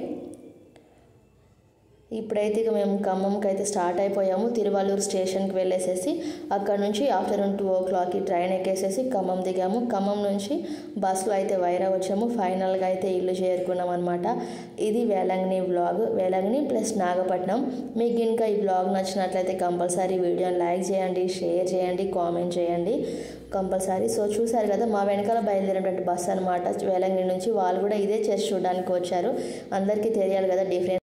ఇప్పుడైతే ఇక మేము ఖమ్మంకి అయితే స్టార్ట్ అయిపోయాము. తిరువల్లూరు స్టేషన్కి వెళ్ళేసేసి అక్కడ నుంచి ఆఫ్టర్నూన్ 2 o'clockకి ట్రైన్ ఎక్కేసేసి ఖమ్మం దిగాము. ఖమ్మం నుంచి బస్సులో అయితే వైరా వచ్చాము. ఫైనల్గా అయితే ఇల్లు చేరుకున్నాం అనమాట. ఇది వేలంగిని వ్లాగ్, వేలంగిని ప్లస్ నాగపట్నం. మీకు ఇంకా ఈ వ్లాగ్ నచ్చినట్లయితే కంపల్సరీ వీడియోని లైక్ చేయండి, షేర్ చేయండి, కామెంట్ చేయండి కంపల్సరీ. సో చూసారు కదా మా వెనకాల బయలుదేరినటువంటి బస్సు అనమాట వేలంగిని నుంచి. వాళ్ళు కూడా ఇదే చర్చ్ చూడడానికి వచ్చారు. అందరికీ తెలియాలి కదా డిఫరెంట్